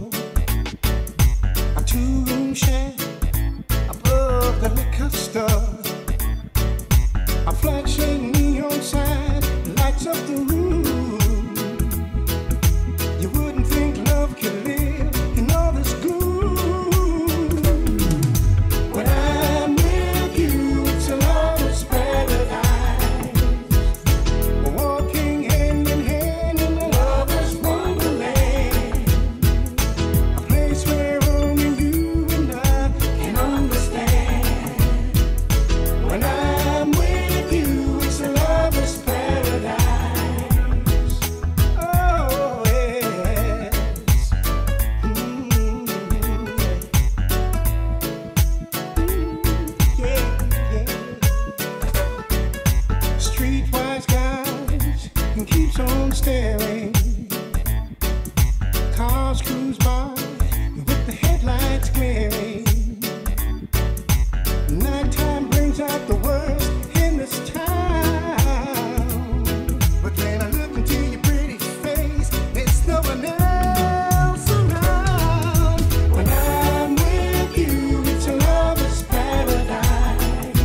A two-room shack above the liquor store. A flashing neon sign lights up the room. You wouldn't think love could live in all this gloom. When I'm with you, it's a lover's paradise. Walking hand in hand in a lover's wonderland. A place where only you and I can understand. When I'm with you, it's a lover's paradise. Oh, yes. Mm. Yeah, yeah. Streetwise guys and keeps on staring. Cars cruise by with the headlights glaring. Nighttime brings out the worst in this town. But when I look into your pretty face, there's no one else around. When I'm with you, it's a lover's paradise.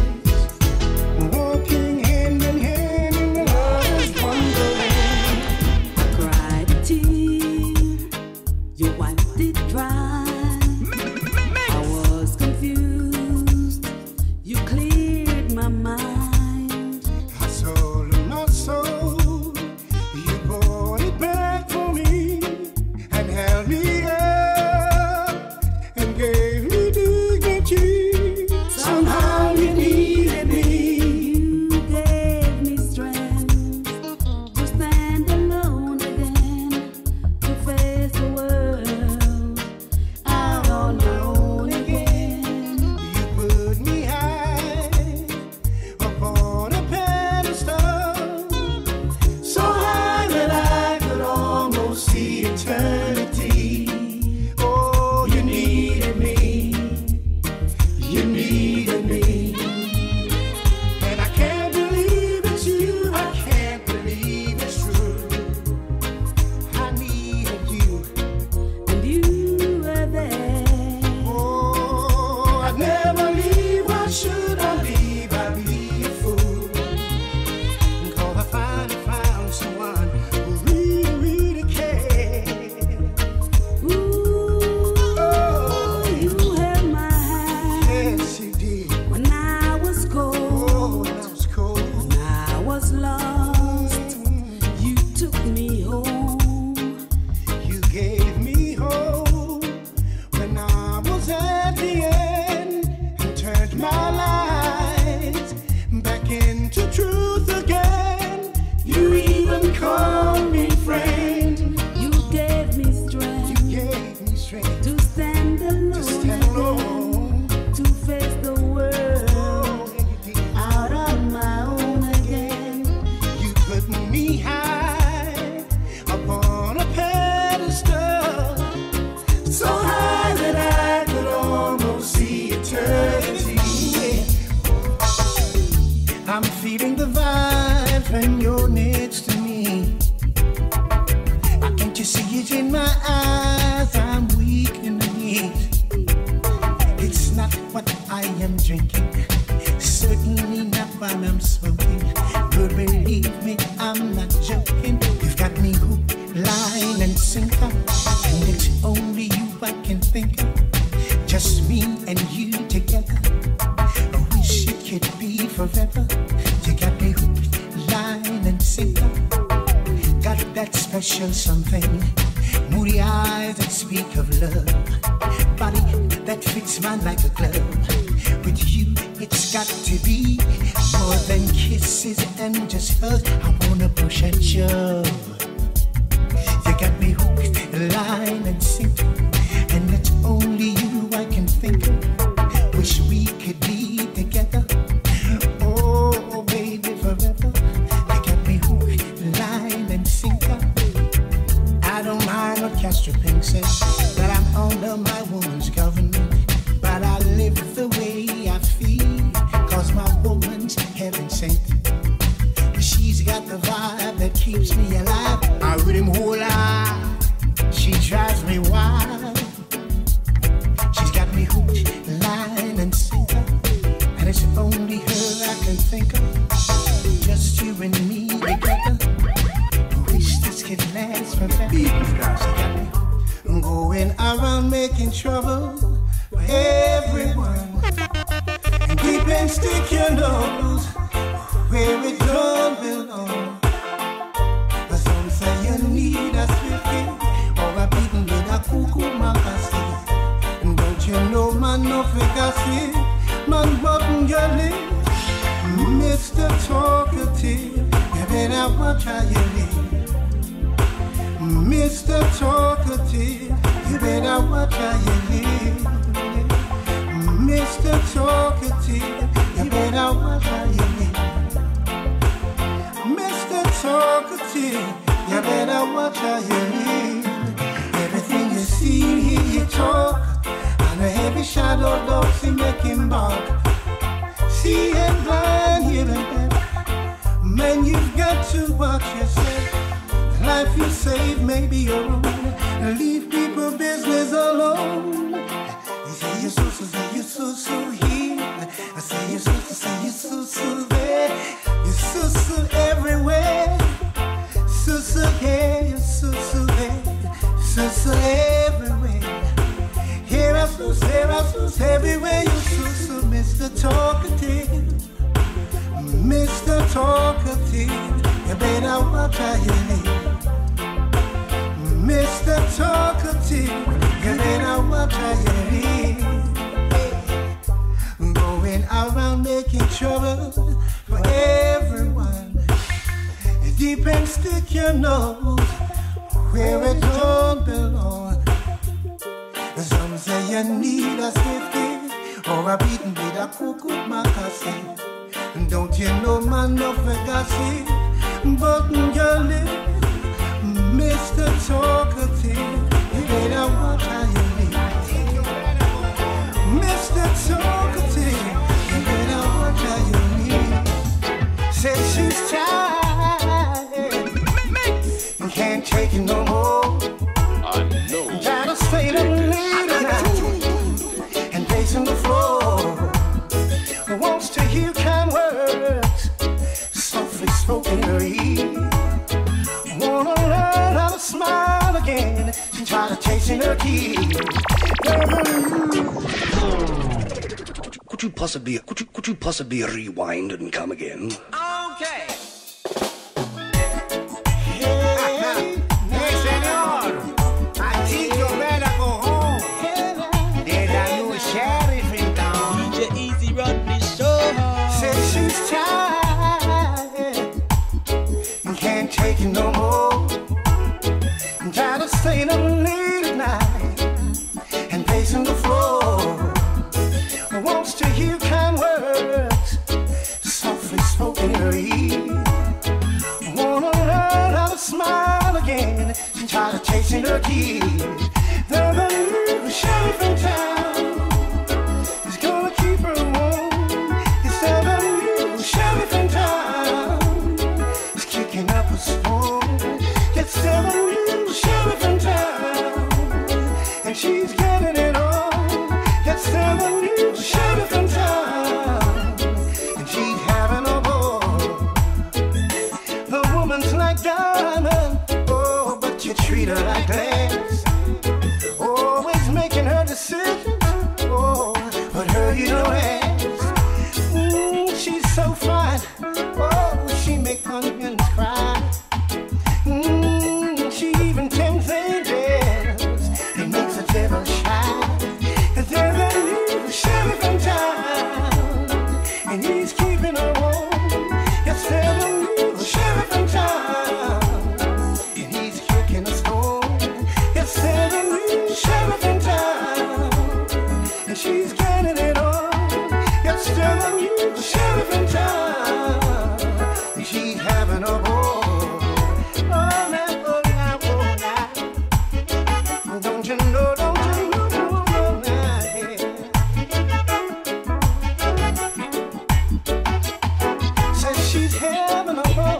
Walking hand in hand in the lover's wonderland. I cried a tear, you wiped it dry. I was confused, you cleared my mind. I sold my soul, you bought it back for me and held me up and gave me dignity. Somehow you needed me. You gave me strength to stand alone again, to face the world out on my own again. You put me high upon a pedestal, so high that I could almost see eternity. Oh, you needed me, you needed me, and I can't believe it's you, I can't believe it's true. I needed you. And you were there. Oh, I'd never leave. Why should I leave? I'd be a fool. 'Cause I finally found someone who really, really cares. Ooh, Oh, you held my hand yes, you did. when I was Oh, cold, that was cold. when I was lost. You took me home. You gave me hope when I was at the end and turned my light back into truth again. You even called me friend. You gave me You strength gave me strength to stand alone, to stand again, alone. to face the world Oh, you did. out on my own again. You put me high upon a pedestal, so high that I could almost see eternity. I'm feeling the vibe when you're next to me. I can't you see it in my eyes? I'm weak in the knees. It's not what I am drinking, certainly not while I'm smoking. But believe me, I'm not joking. You've got me hooked, line and sinker, and it's only you I can think of. Just me and you together. I wish it could be forever. You got me hooked, line and sinker. Got that special something. Moody eyes that speak of love. Body that fits mine like a glove. With you, it's got to be more than kisses and just hugs. I wanna push and shove. You got me hooked, line and sinker. And it's only you I can think of. Wish we could be together. Oh, baby, forever. You got me hooked, line and sinker. I don't mind what Castro Pink says, that I'm under my woman's government. But I live the way I feel, cause my woman's heaven sent. She's got the vibe that keeps me alive. I read him whole eye. She drives me wild. She's got me hooked, line and sinker. And it's only her I can think of. Just you and me together. Wish this could last forever. She got me going around making trouble for everyone. And keep and stick your nose where it don't belong. But some say you need a swiftly or a beaten with a cuckoo magazine. And don't you know man no figure man button your lip. Mister Talkative, you better watch how you live. Mister Talkative, you better watch how you live. Mister Talkative, you better watch how you live. Mister Talkative, you better watch how you live. Everything you see, hear you talk. And a heavy shadow dogs see make him bark. See and blind, hear and deaf. Man, you've got to watch yourself. The life you save may be your own. Leave people business alone. You say you're so, so, say you're so, so here. I say you're so, so, say you're so, so there. You're so, so everywhere. So, so here, you're so, so there. So, so everywhere. Here I so, here I so, everywhere. You're so, so Mister Talkative. Mister Talkative. You better watch how you live. Mister Talkative, you better watch how you live. Going around making trouble for everyone. Deep and stick your nose where it don't belong. Some say you need a safety or a beaten with a cuckoo magazine. Don't you know man no forgotten, button your lip. Mister Talkative, you better watch how you live. Mister Talkative, you better watch how you live. Say she's tired and can't take it no more. I know. Gotta stay up late at night and pacing the floor. Wants to hear kind words, softly spoken in her ear. Wanna learn how to smile again. She tried to chase in her keys. Could you possibly, could you, could you possibly rewind and come again? Okay. Hey, Hey, senor. I think you better go home. There's a new sheriff in town. D J Easy run this show. said she's tired and can't take it no more. I'm tired of staying up late at night and pacing the floor. Wants to hear kind words, softly spoken in her ear. Wanna learn how to smile again. She's tired of chasing her keys. There's a new sheriff in town. He's gonna keep her warm. He's the new sheriff in town. He's kicking up a storm. It's the new sheriff in town, and she's getting it on. That's the new sheriff in town, and she's having a ball. The woman's like diamond, oh, but you treat her like glass. Always making her decisions, oh, but her you don't ask. Mm, she's so fine, having a ball.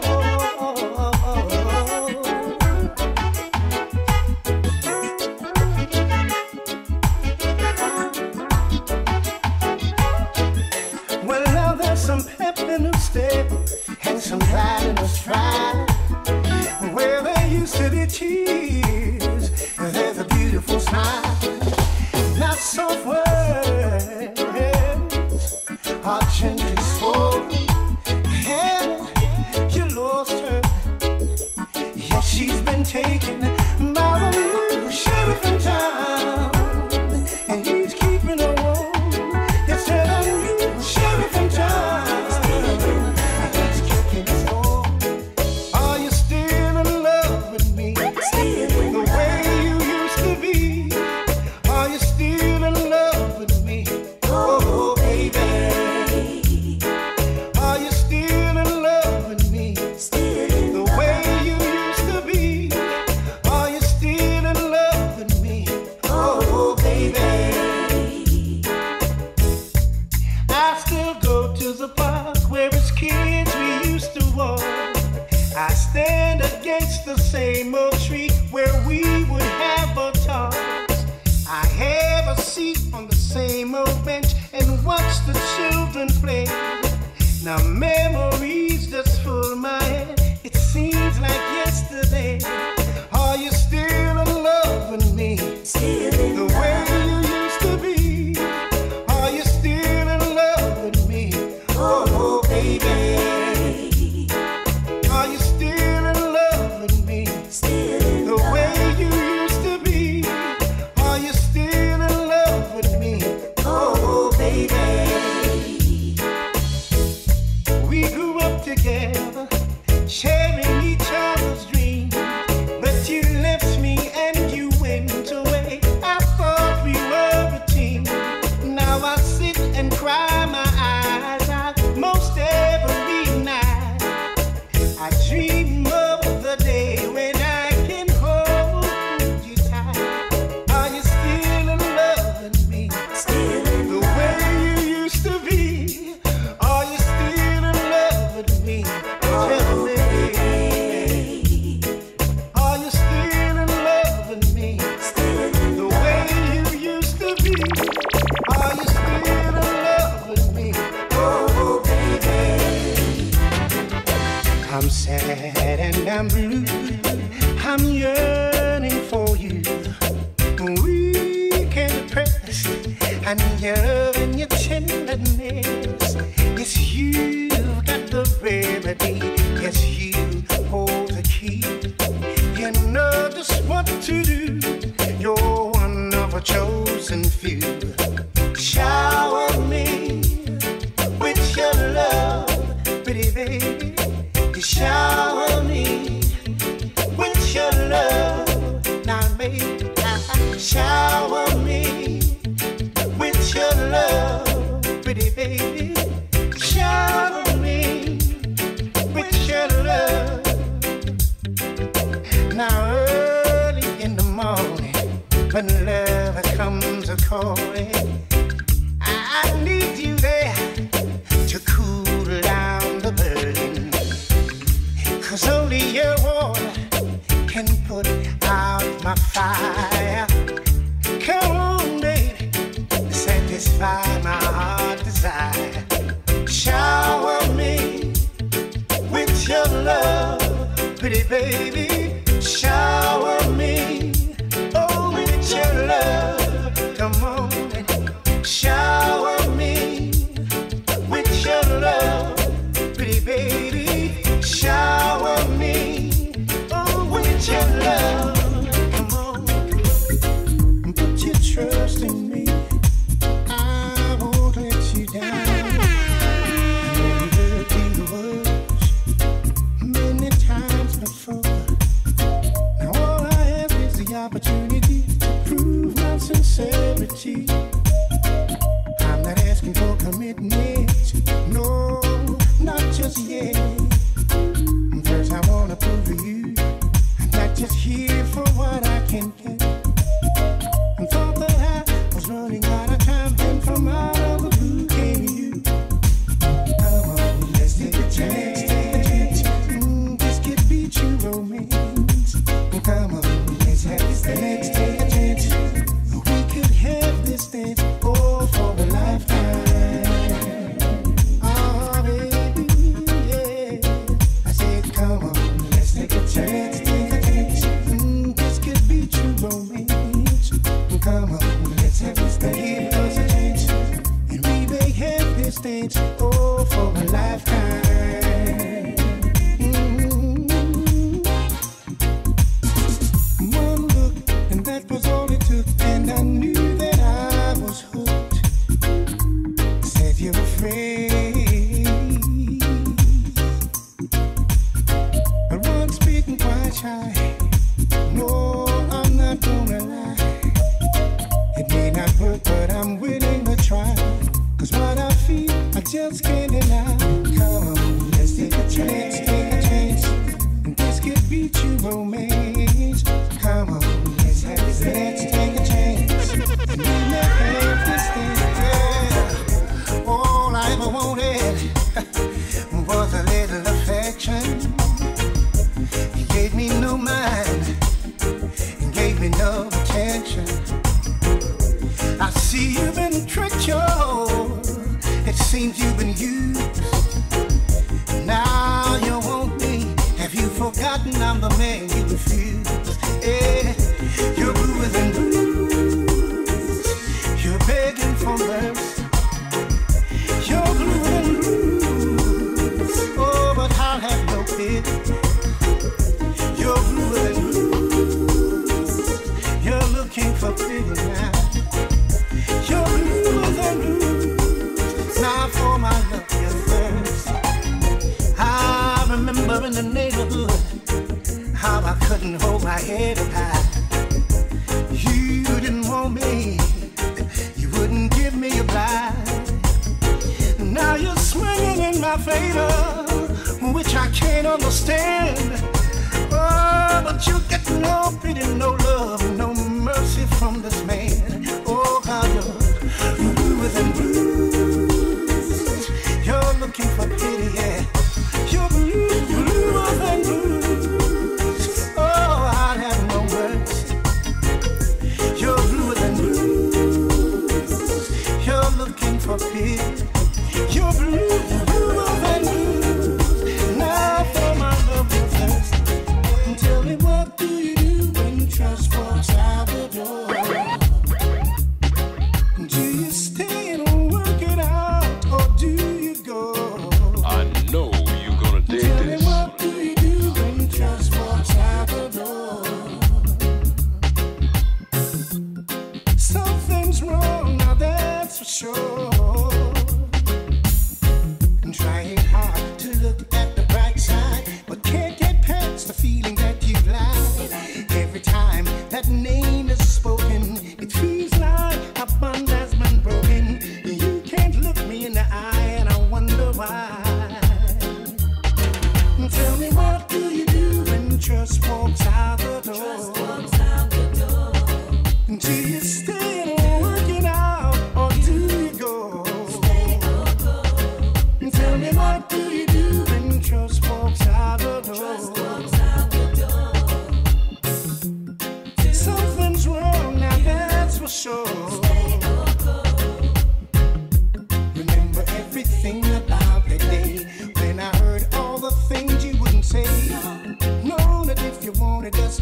Well, now there's some pep in the step and some pride in the stride. Where there used to be tears, there's a beautiful smile. Not soft words are gently spoken. And you lost her. Yes, she's been taken by the new sheriff in town, and he's keeping her warm. Yes, the new sheriff in town, and he's kicking his door. Are you still in love with me? The way you used to be. Are you still in love with me? Oh, baby. Are you still in love with me? The way you used to be. Are you still in love with me? Oh, baby. I still go to the park where as kids we used to walk. I stand against the same old tree where we would have our talks. I have a seat on the same old bench and watch the children play. Now memories just fill my head. It seems like yesterday. Are you still in love with me? The way you used to be. Are you still in love with me? Oh, baby. Are you still in love with me? The way you used to be. Are you still in love with me? Oh, baby. We grew up together, sharing each other's dreams. But you left me and you went away. I thought we were a team. Now I sit and cry my eyes out most every night. I dream of the day when I can hold you tight. Are you still in love with me? The way you used to be. Are you still in love with me? Tell me. Are you still in love with me? The way you used to be. Are you still in love with me? Oh, baby. I'm sad and I'm blue. I'm yearning for you. Weak and depressed. I need your love and your tenderness. It's you've got the remedy. Yes, you hold the key. You know just what to do. You're one of a chosen few. Shower me with your love, pretty baby. You shower me with your love. Now, baby, shower me with your love, pretty baby. Shower me with your love. Now early in the morning, when love comes a calling, I need you there to cool down the burden. 'Cause only your water can put out my fire. Come on, baby, satisfy my heart desire. Shower me with your love, pretty baby. Shower me, oh, with your love. Come on, shower me with your love, pretty baby. Shower me, oh, with your love. Come on, put your trust in me. I won't let you down. I know you heard the words many times before. Now all I have is the opportunity to prove my sincerity. I'm not asking for commitment, no, not just yet. much I know I'm not gonna lie. It may not work, but I'm willing to try. Cause what I feel, I just can't deny. Come on, let's take a chance, take a chance. And this could be true romance. Come on, let's have this, let's take a chance. And we may have this thing, yeah. All I ever wanted was a little affection. He gave me no mind, and gave me no attention. I see you've been tricked, yo. It seems you've been used. Now you want me. Have you forgotten I'm the man you refused? Yeah, you're bruised and bruised. You're begging for mercy. You're blue and bruised. Oh, but I'll have no pity. You're blue and bruised. You're looking for pity now. You're blue and bruised. Now for my love, you're thirst. I remember in the neighborhood how I couldn't hold my head up high. You didn't want me. You wouldn't give me a blind. Now you're swinging in my favor, which I can't understand. Oh, but you get no pity, no love, no mercy from this man. Oh, how you're bruised and bruised. You're looking for pity, yeah. You're blue, blue and bruised. Oh, I'd have no words. You're blue and bruised. You're looking for pity. You're blue, blue and bruised. Now for my love you thirst. Tell me, what do you do when trust walks out the door? Do you stay and work it out, or do you go? I know you're gonna dig Tell me, this. what do you do when trust walks out the door? Something's wrong, now that's for sure. I'm trying hard to look at the bright side, but can't get past the feeling that you've lied. Every time that name is spoken, it feels like a bond has been broken. You can't look me in the eye, and I wonder why. Tell me, what do you do when trust walks out the door? Do you stay and work it out, or do you go? Tell me, what do you do when trust walks out the door? Something's wrong, now that's for sure. Remember everything about the day when I heard all the things you wouldn't say. Know that if you wanted us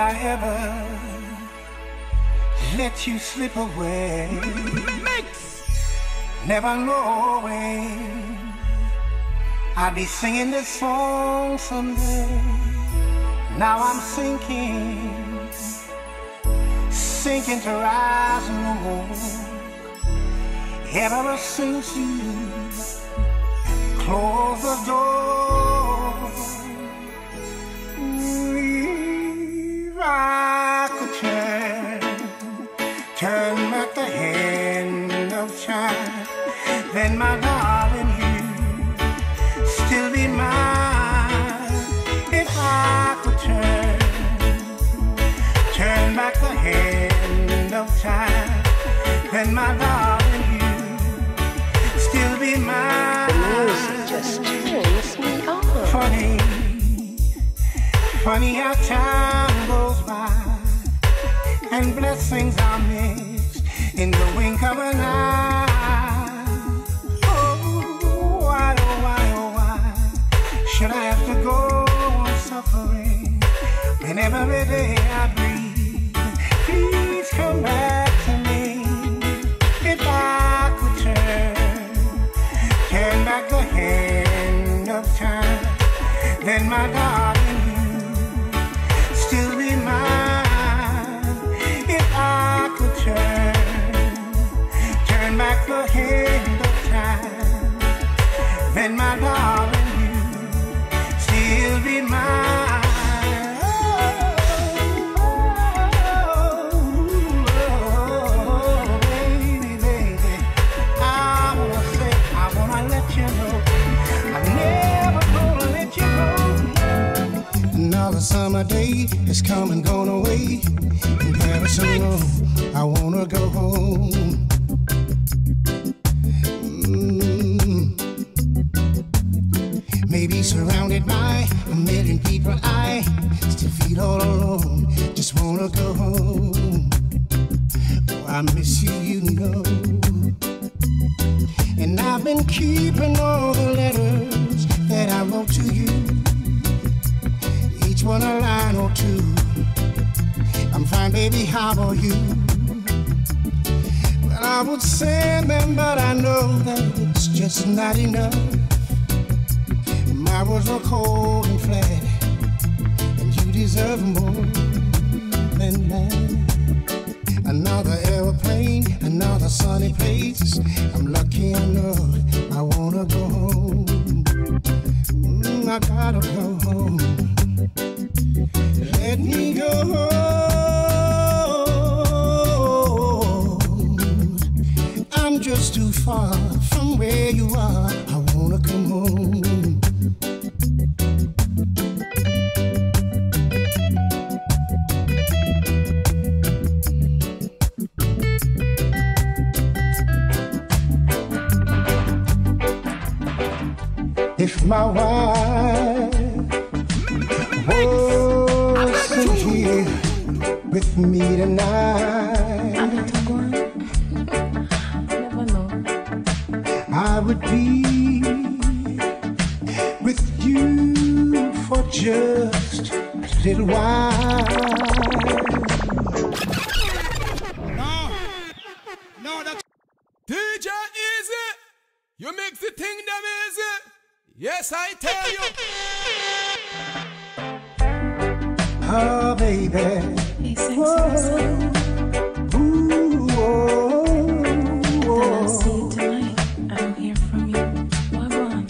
I ever let you slip away? Never knowing I'd be singing this song someday. Now I'm sinking, sinking to rise no more. Ever since you closed the door, if I could turn, turn back the hand of time, then my darling, you still be mine. If I could turn, turn back the hand of time, then my darling, you still be mine. The music just turns me on. Funny, funny how time goes by and blessings are missed in the wink of an eye. Oh, why, oh, why, oh, why should I have to go on suffering when every day I breathe? Please come back to me. If I could turn, turn back the hand of time, then my darling, you still be mine. If I could turn, turn back the hand of time, then my darling, you still be mine. Oh, oh, oh, baby, baby, I wanna say, I wanna let you know, I'm never gonna let you go. Another summer day has come and gone away. In Paris alone, I wanna go home. Mm. Maybe surrounded by a million people, I still feel all alone. Just wanna go home. Oh, I miss you, you know. And I've been keeping all the letters that I wrote to you, each one a line or two. I'm fine, baby, how are you? Well, I would send them, but I know that it's just not enough. My words were cold and flat, and you deserve more than that. Another airplane, another sunny place. I'm lucky enough, I wanna go home. Mm, I gotta go home. Let me go home. I'm just too far from where you are. I wanna come home. If my wife wasn't here with me tonight, I would be with you for just a little while. No, no, that's D J Easy. You make the thing them easy. Yes, I tell you. Oh, baby. He sings your song Ooh, oh, that I'll see you tonight. I don't hear from you. Wagwan.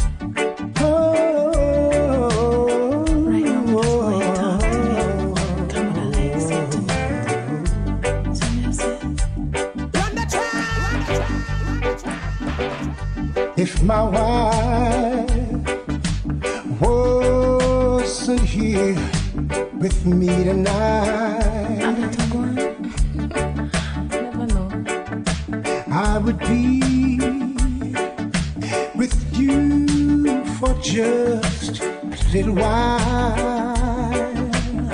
oh, Right now, we just want you to talk to me. Come on, I'll let you see tonight. So that's it. if my wife wasn't here with me tonight, I'm not going. Never know. I would be with you for just a little while.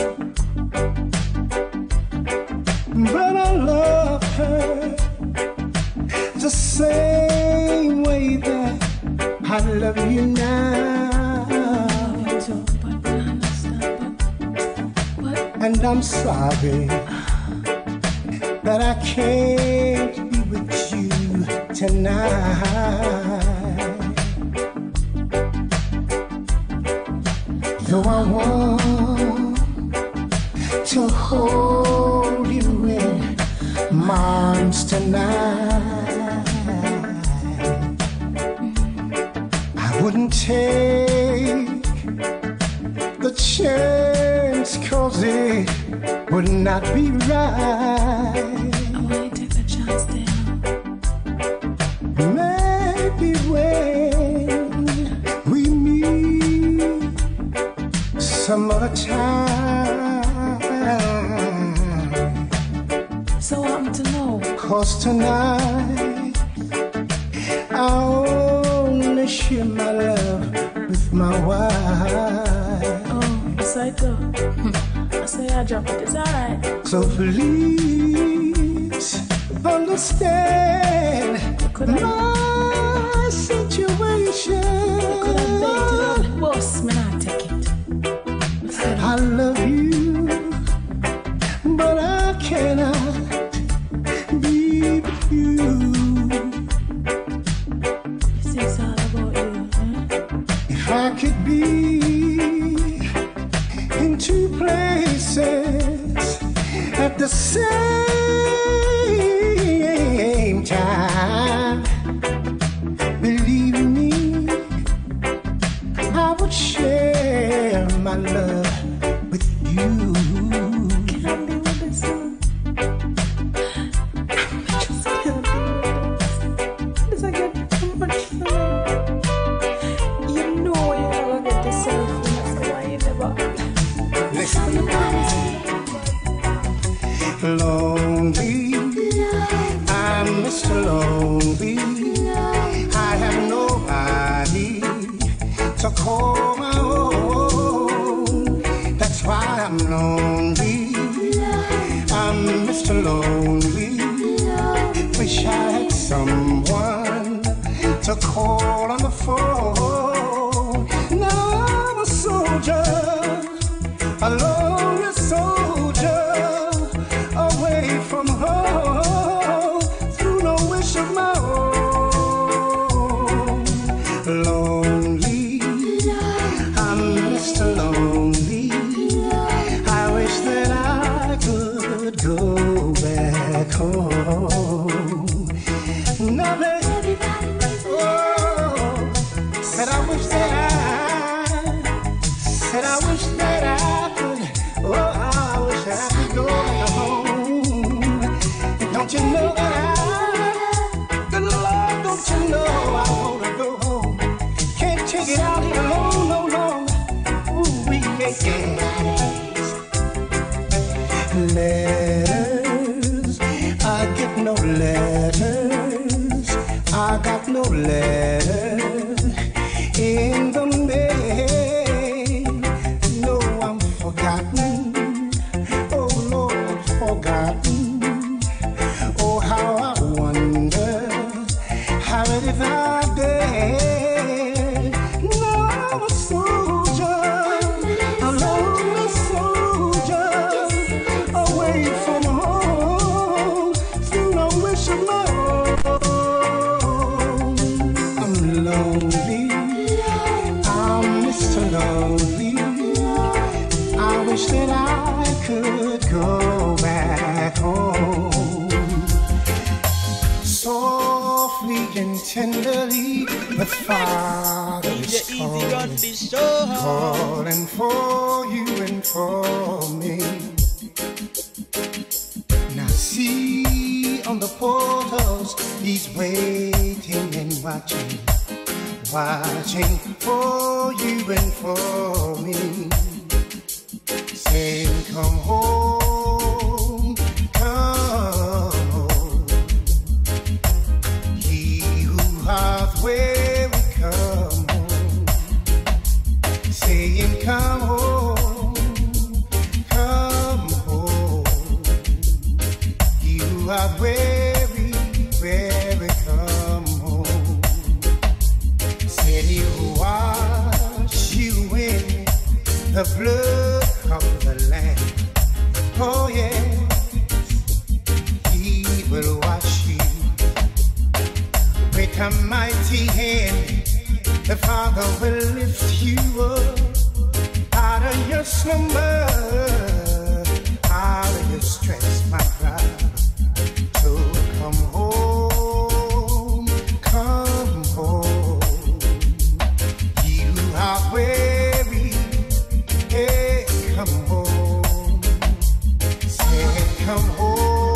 But I love her the same way that I love you now. Love you too, but I understand. But, but And I'm sorry that I can't be with you tonight. Though I want to hold you in my arms tonight, I wouldn't take the chance, 'cause it would not be right. I want you to take the chance then. Maybe when we meet some other time. So I'm to know. 'Cause tonight I only share my love with my wife. Oh, so I do. I say I drop it, it's alright. So please understand my situation. Could I beg to the boss? Me not take it. I love you, but I cannot be with you. This is all about you, eh? If I could be in two places at the same time, believe me, I would share my love with you. Can't be with this one. I just can't be with this. This I get too much fun. You know you never get the same thing, so why you never? Listen, lonely, I'm Mister Lonely. I have nobody to call my own. That's why I'm lonely. I'm Mister Lonely. Wish I had someone to call on the phone. Now I'm a soldier, a lonely soldier, away from home, through no wish of my own. Lonely, I'm Mister Lonely. I wish that I could go back home. Now, baby, oh, said I wish that I, said I wish that I could, oh, I wish that I could go back home. Don't you know that I, good Lord, don't you know I wanna go home. Can't take it out here alone, no longer. Ooh, we make it. Letters, I get no letters. I got no letters in the mail. No, I'm forgotten. Oh Lord, forgotten. Oh, how I wonder how it if I did. No, I'm a soldier, a lonely soldier, away from home, through no wish of my own. I'm lonely, I'm Mister Lonely. I wish that I could go back home. Softly and tenderly, the Father is calling, calling for you and for me. Now see on the portals, He's waiting and watching, watching for you and for me. Saying, come home, come home. He who hath weary, come home. Saying, come home, come home. He who hath weary, weary, come home. Said He will wash you in the blood of the Lamb, love will lift you up out of your slumber, out of your stress, my brother. So come home, come home. You are weary, hey, come home. Say, come home.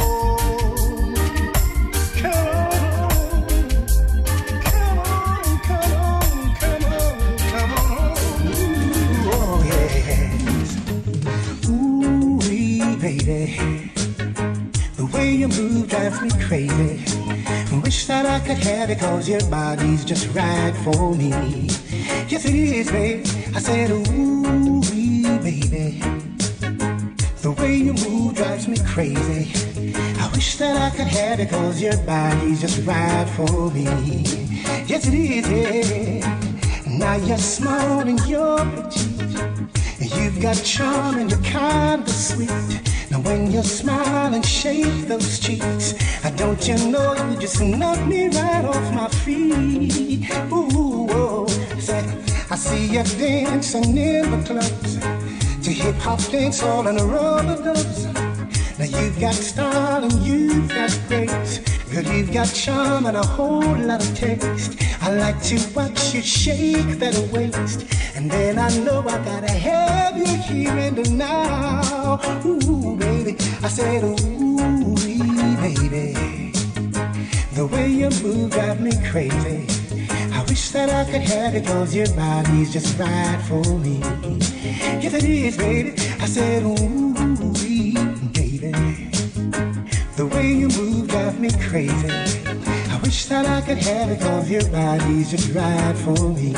The way you move drives me crazy. Wish that I could have it, cause your body's just right for me. Yes it is, baby. I said, ooh, baby. The way you move drives me crazy. I wish that I could have it, cause your body's just right for me. Yes it is, yeah. Now you're smart and you're petite, and you've got charm and you're kind of sweet. Now when you smile and shake those cheeks, I don't you know you just knock me right off my feet. Ooh, oh. Say, I see you dancing in the clubs to hip hop dance all in a rubber dubs. Now you've got style and you've got grace, girl, you've got charm and a whole lot of taste. I like to watch you shake that waist, and then I know I gotta have you here and now. Ooh, baby, I said, ooh, baby. The way you move drives me crazy. I wish that I could have it, cause your body's just right for me. Yes it is, baby. I said, ooh, baby. The way you move drives me crazy. I wish that I could have it, cause your body's just right for me.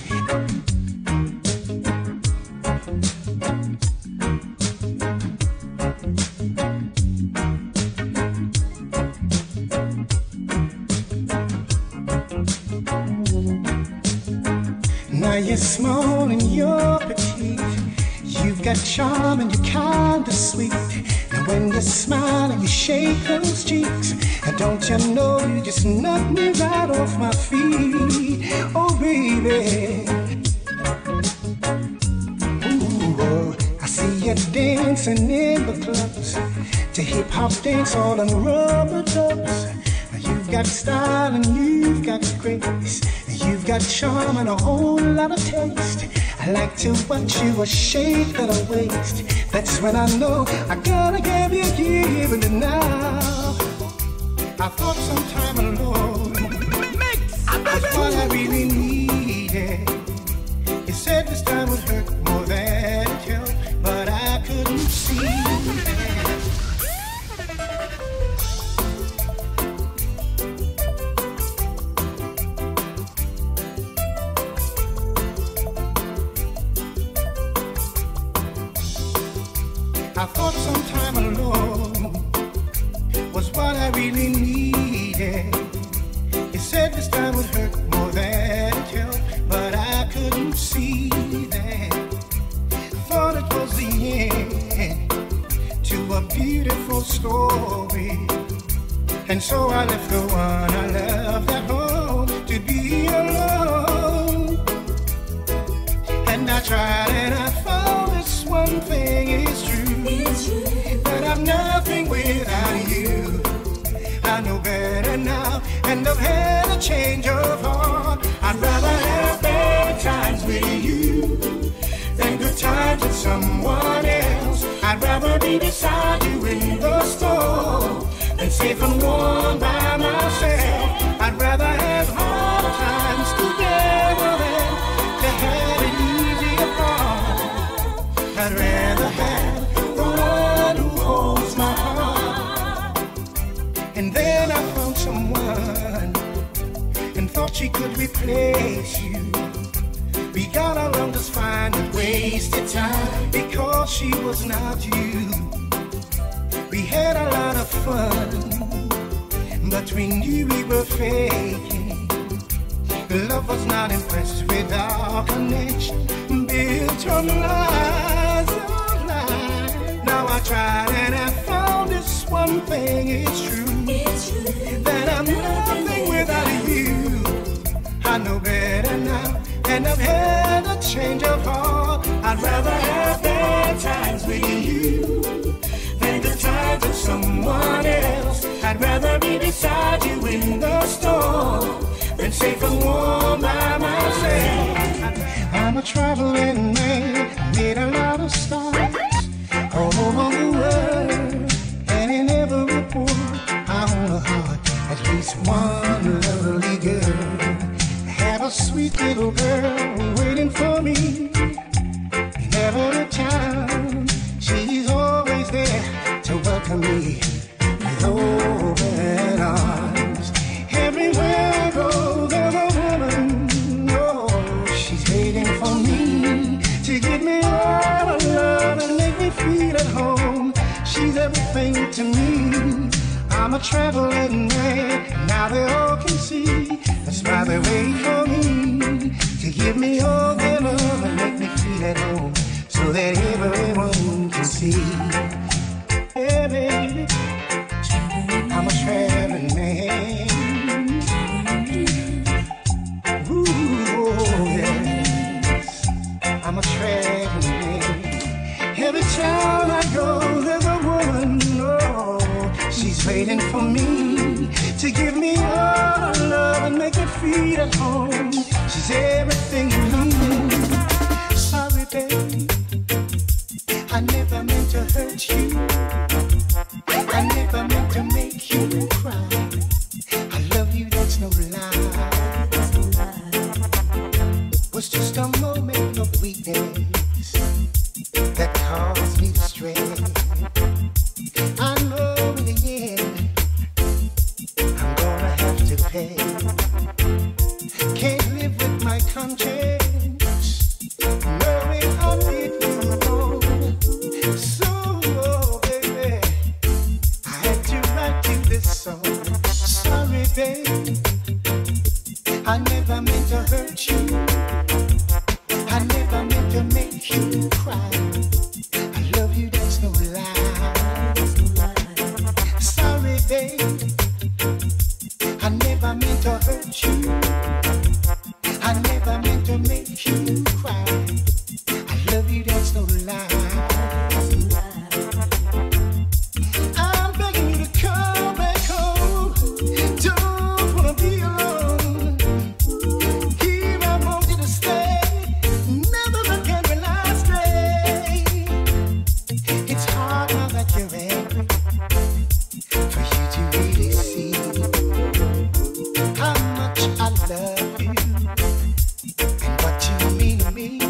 Now you're small and you're petite, you've got charm and you're kinda sweet. And when you smile and you shake those cheeks, and don't you know you just knock me right off my feet. Oh baby, ooh, oh, I see you dancing in the clubs to hip hop dance all in rubber dubs. You've got style and you've got grace, you've got charm and a whole lot of taste. I like to watch you shake that waist. That's when I know I gotta give you here and now. I thought sometime alone that's what I really needed. You said this time would hurt more than it helped, but I couldn't see that. I thought sometime alone was what I really needed. You said this time would hurt more than it helped, but I couldn't see that. I thought it was the end to a beautiful story, and so I left the one I loved at home to be alone. And I tried and I found this one thing is true, that I'm nothing without you. I know better now, and I've had a change of heart. I'd rather have bad times with you than good times with someone else. I'd rather be beside you in the storm than safe and warm by myself. I'd rather have hard times together than to have it easy apart. I'd rather have the one who holds my heart. And then I found someone and thought she could replace you. We got along just fine, but wasted time because she was not you. We had a lot of fun, but we knew we were faking. Love was not impressed with our connection, built on lies of lies. Now I tried and I found this one thing is true, that I'm nothing without you. I know better now, and I've had a change of heart. I'd rather have bad times with you than the times of someone else. I'd rather be beside you in the storm than safe and warm by myself. I'm a traveling man, made a lot of stops all over the world, and in every port I own a heart, at least one lovely girl. I have a sweet little girl waiting for me, and every time she's always there to welcome me with open arms. Everywhere I go, there's a woman, oh, she's waiting for me to give me all her love and make me feel at home. She's everything to me. I'm a traveling man, now they all can see. That's why they wait for me to give me all their love and make me feel at home, so that everyone can see. Hey baby, I'm a traveling man. Ooh, yes, I'm a traveling man. Every time I go, there's a woman, oh, she's waiting for me to give me all her love and make me feel at home. She's everything to me. Sorry, babe, I never meant to hurt you. I never meant to make you cry. I love you, that's no lie. Was just a moment of weakness that caused me to stray. I know in the end I'm gonna have to pay. Can't live with my conscience knowing I did you wrong. So, oh, baby, I had to write you this song. Sorry, babe, I never meant to hurt you. I never meant to make you cry. I love you, that's no lie. Sorry, babe, I never meant to hurt you. I never meant to make you cry. I love you, that's no lie. I'm begging you to come back home. Don't wanna be alone. Here I want you to stay. Never again will I stay. It's hard now that you're angry for you to really see how much I love you and what you mean to me.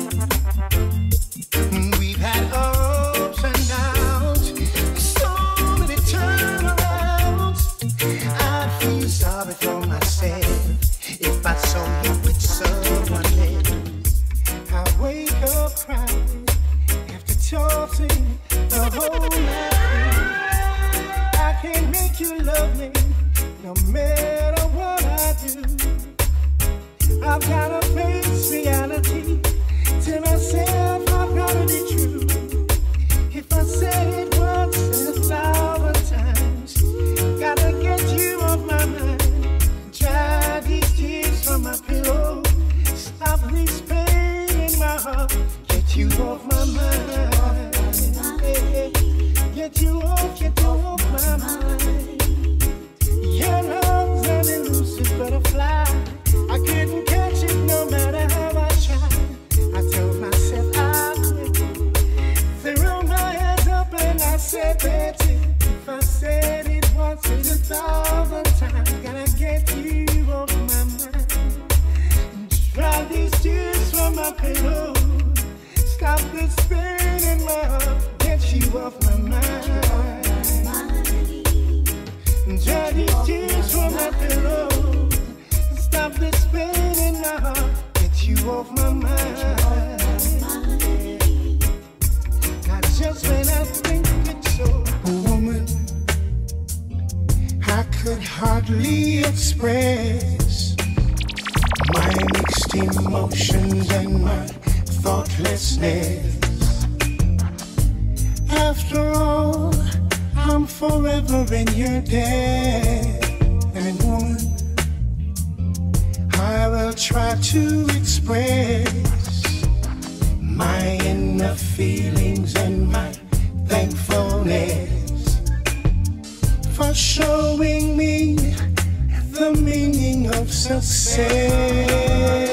We've had ups and downs, so many turnarounds. I'd feel sorry for myself if I saw you with someone else. I wake up crying after tossing the whole night. I can't make you love me no matter what I do. I've gotta face reality. Tell myself I've gotta be true. If I say it once and a thousand times, gotta get you off my mind. Dry these tears from my pillow. Stop this pain in my heart. Get you off my mind. Get you off, get you off my mind. Your love's an elusive butterfly. I couldn't catch it no matter how I tried. I told myself I would. Threw my hands up and I said that's it. If I said it once and a thousand times, gotta get you off my mind. Dry these tears from my pillow. Stop this pain in my heart. Get you off my mind. Dry these tears from my pillow. Stop this pain in my heart. Get you off my mind. Not just when I think it's so. Woman, I could hardly express my mixed emotions and my thoughtlessness. After all, I'm forever in your debt. And woman, I will try to express my inner feelings and my thankfulness for showing me the meaning of success.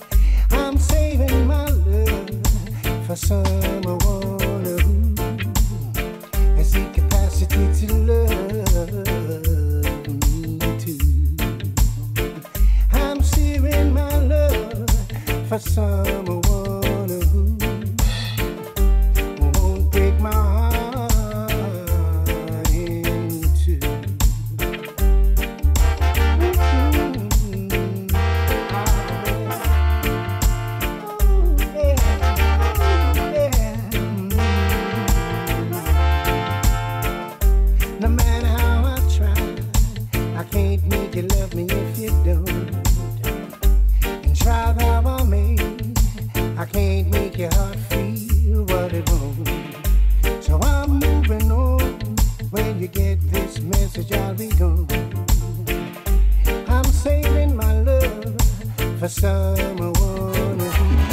For someone who for someone who won't break my heart in two. Mm-hmm. Oh, yeah. Oh, yeah. No matter how I try, I can't make you love me if you don't. And try how I may, I can't make your heart feel what it won't. So I'm moving on. When you get this message, I'll be gone. I'm saving my love for someone who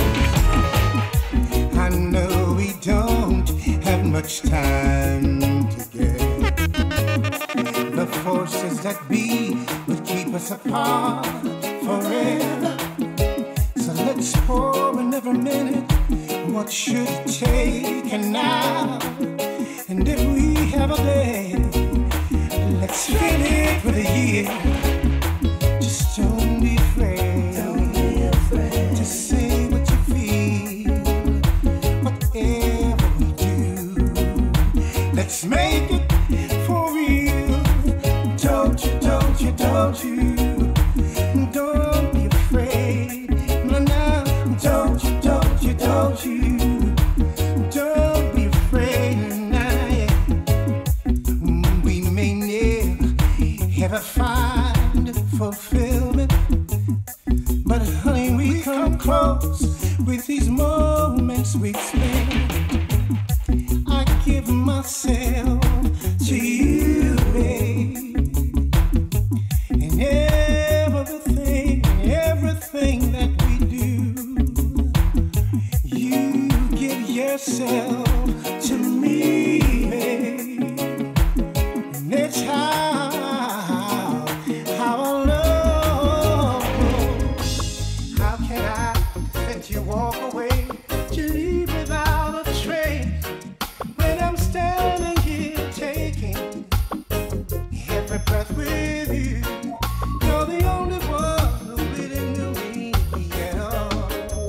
I know we don't have much time together. The forces that be will keep us apart forever. So let's pour another minute. What should it take and now? And if we have a day, let's fill it with a year. Just don't be afraid, don't be afraid to say what you feel. Whatever we do, let's make it for real. Don't you, don't you, don't you, don't be afraid. No, no, don't you, don't you, don't you, don't be afraid. Now, yeah. We may never ever find fulfillment, but honey, we come close with these moments we spend. I give myself to you, babe, and everything, everything that we do, you give yourself to me, babe, and it's how, how I love. How can I let you walk away, you leave without a trace? When I'm standing here taking every breath with you, you're the only one who really knew me at all.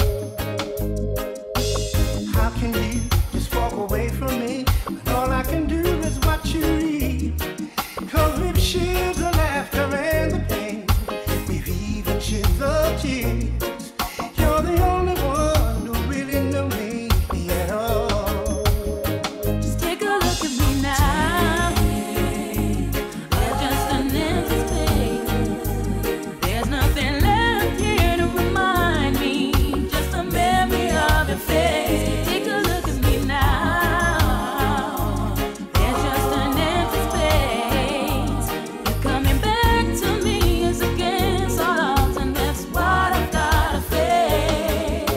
How can you just walk away from me when all I can do is watch you leave? Cause we've shared the laughter and the pain, we've even shared the tears. You're the only one who really knew me at all. Just take a look at me now. We're just an empty space. There's nothing left here to remind me, just a memory of your face. Take a look at me now. There's just an empty space. You're coming back to me as against all odds, and that's what I've gotta face.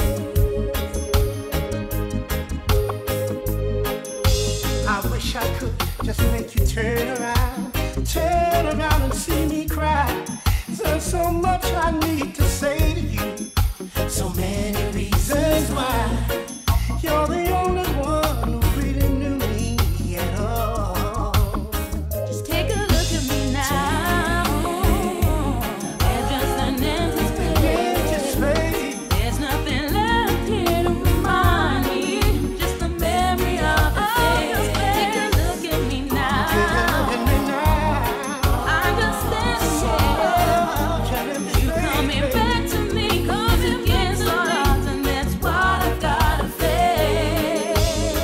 I wish I could just make you turn around, turn around and see me cry. There's so much I need to say to you, so many reasons why. You're the only one who really knew me at all. Just take a look at me now. There's just an empty It's space. just fake. There's nothing left here to remind me, just a memory of your face. Take a look at me Take a now. look at me now. I'm just standing here. You coming back to me, cause against all odds, and that's what I've gotta face.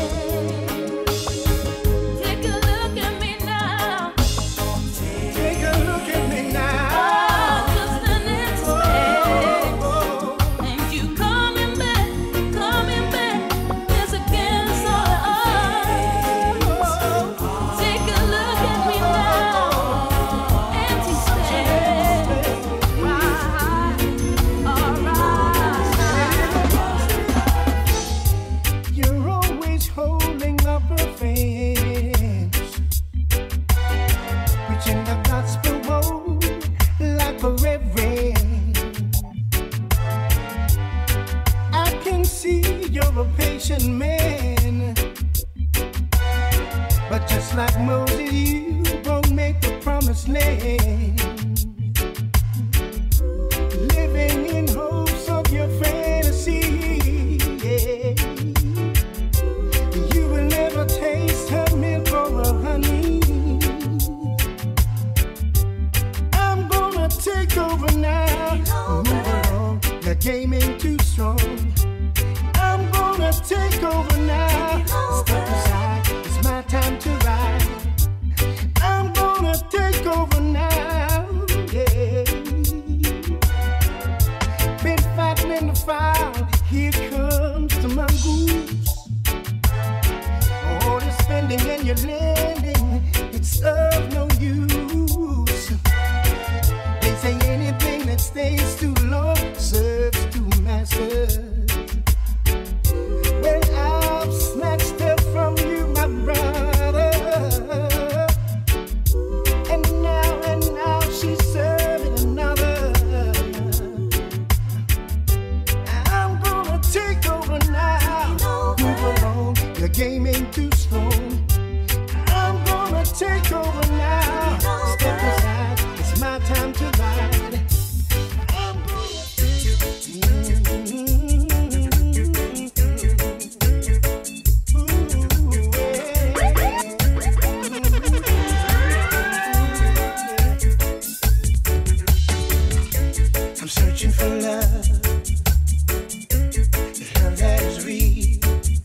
Take a look at me now. Take a look at me now. Oh, just an empty space. Oh, And you coming back, coming back, it's against all odds. Take a look at me now, empty space. Right, alright. you're always holding up a fence, preaching the gospel word like a reverend. I can see you're a patient man, but just like Moses, you won't make the promised land. Living in hopes of your friend. game ain't too strong. I'm gonna take over now. Step aside, it's my time to ride. I'm gonna take over now, yeah. Been fighting in the fire, here comes the mongoose. All the spending and your lending, it's of no use. They say anything that stays too long serves two masters. Well, I've snatched her from you, my brother. And now, and now she's serving another. I'm gonna take over now. Move along, your game ain't too strong. I'm gonna take over now. Step aside, it's my time to ride. I'm I'm searching for love, the love that is real.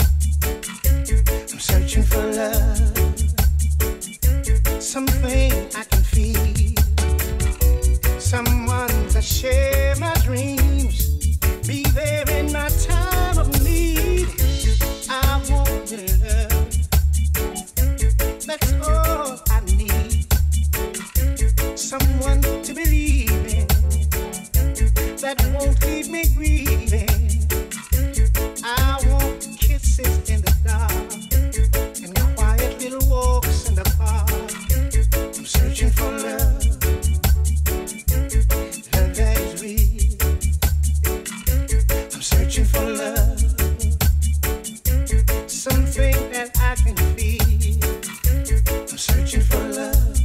I'm searching for love, something I can feel, someone to share my dreams, be there in my time of need. I want your love, that's all I need, someone to believe in, that won't leave me grieving. I want kisses in the dark and quiet little walks in the park. I'm searching for love, love that is real. I'm searching for love, something that I can feel. I'm searching for love,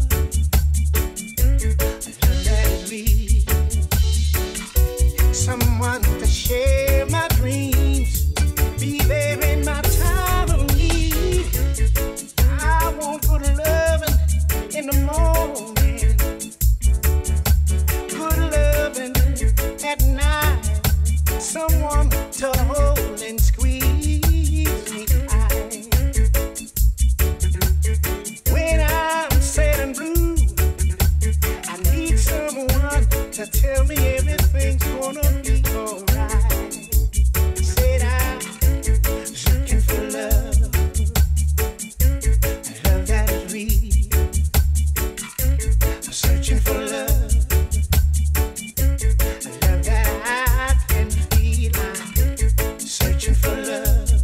love that is real. Someone to share my dreams, be there in my time of need. I want good loving in the morning, good loving at night, someone to hold and squeeze me tight. When I'm sad and blue, I need someone to tell me everything's gonna be alright. Said I'm looking for love, love that is real. I'm searching for love, love that I can feel. I'm searching for love,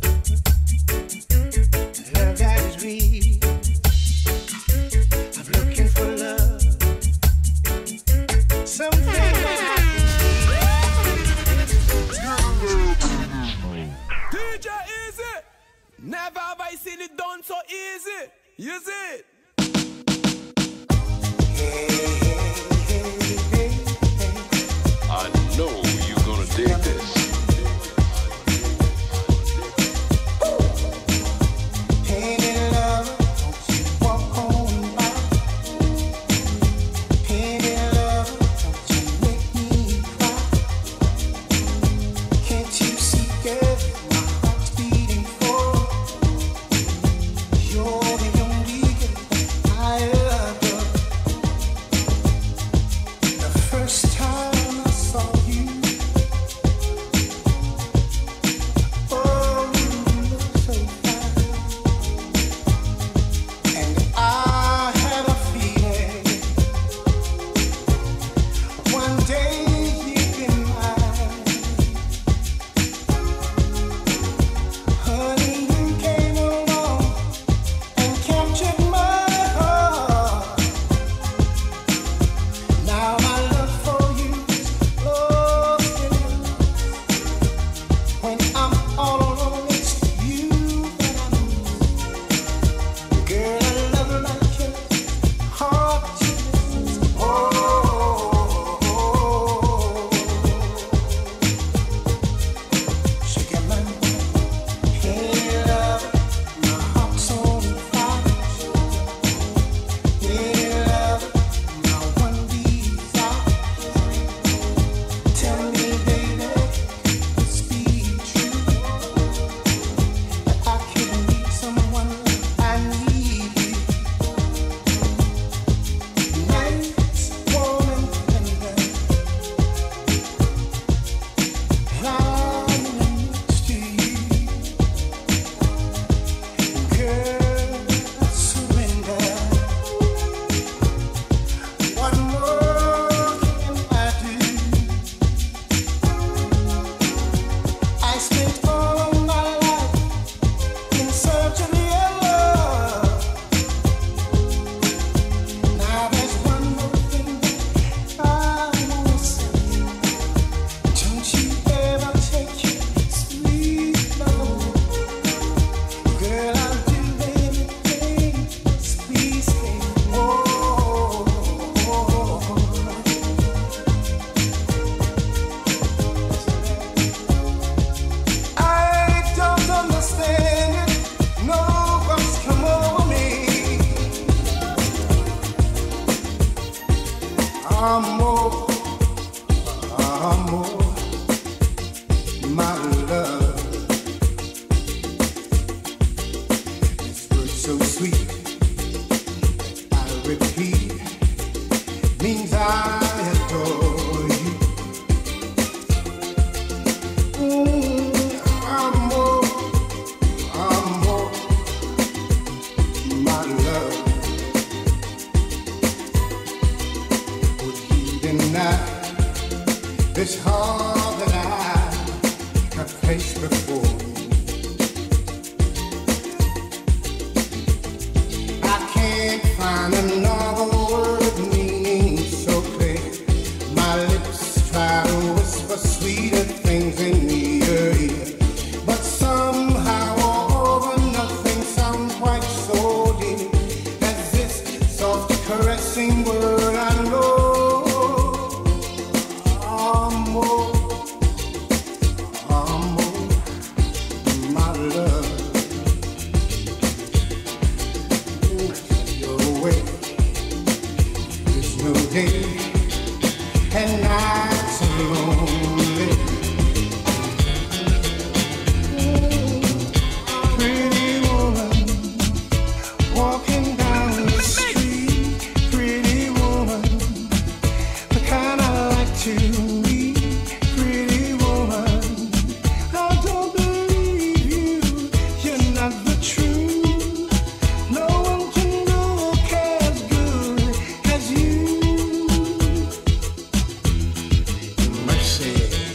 love that is real. I'm looking for love, something that I D J Easy. Never have I seen it done so easy. You see it? I know you're gonna dig this. Penny lover, don't you walk on by. Penny lover, don't you make me cry. Can't you see, girl, my heart's beating for. You're the only girl this heart that I have placed before you. I can't find another word of meaning so clear. My lips try to whisper sweeter things in your ear, but somehow all over nothing sounds quite so dear as this soft caressing word I know. Amor, amor, my love. Your way, there's no day and nights are lonely. Pretty woman, walking down the street. Pretty woman, the kind I like to meet. Pretty woman, I don't believe you, you're not the truth. No one can look as good as you. Mercy.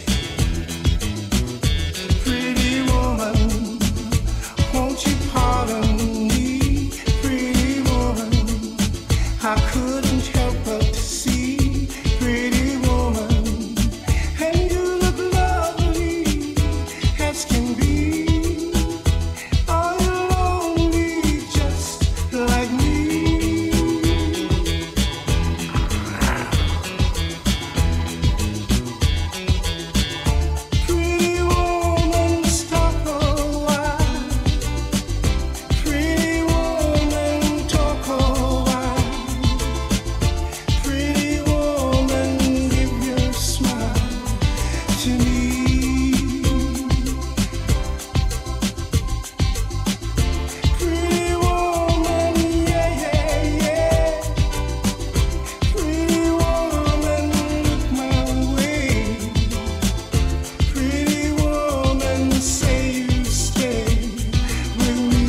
Pretty woman, won't you pardon me? Pretty woman, I couldn't help but to see. Pretty woman, and you look lovely as can be. Are you lonely just like me? Pretty woman, stop a while. Pretty woman, talk a while. Pretty woman, give your smile to me. Pretty woman, yeah, yeah, yeah. Pretty woman, look my way. Pretty woman, say you stay with me.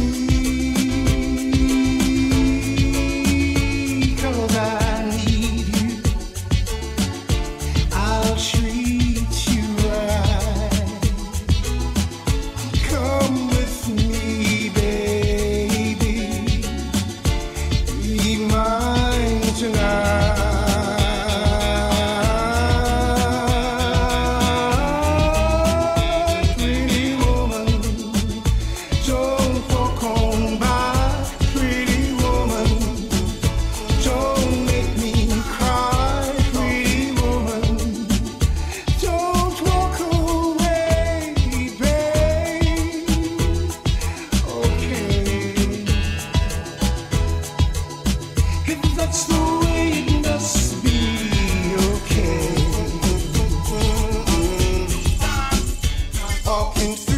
'Cause I need you. I'll treat you right. Come with me, baby. Be mine tonight. Pretty woman, don't walk on by. Pretty woman, don't make me cry. Pretty woman, don't walk away, babe. Okay, if that's the way it must be, okay. Talking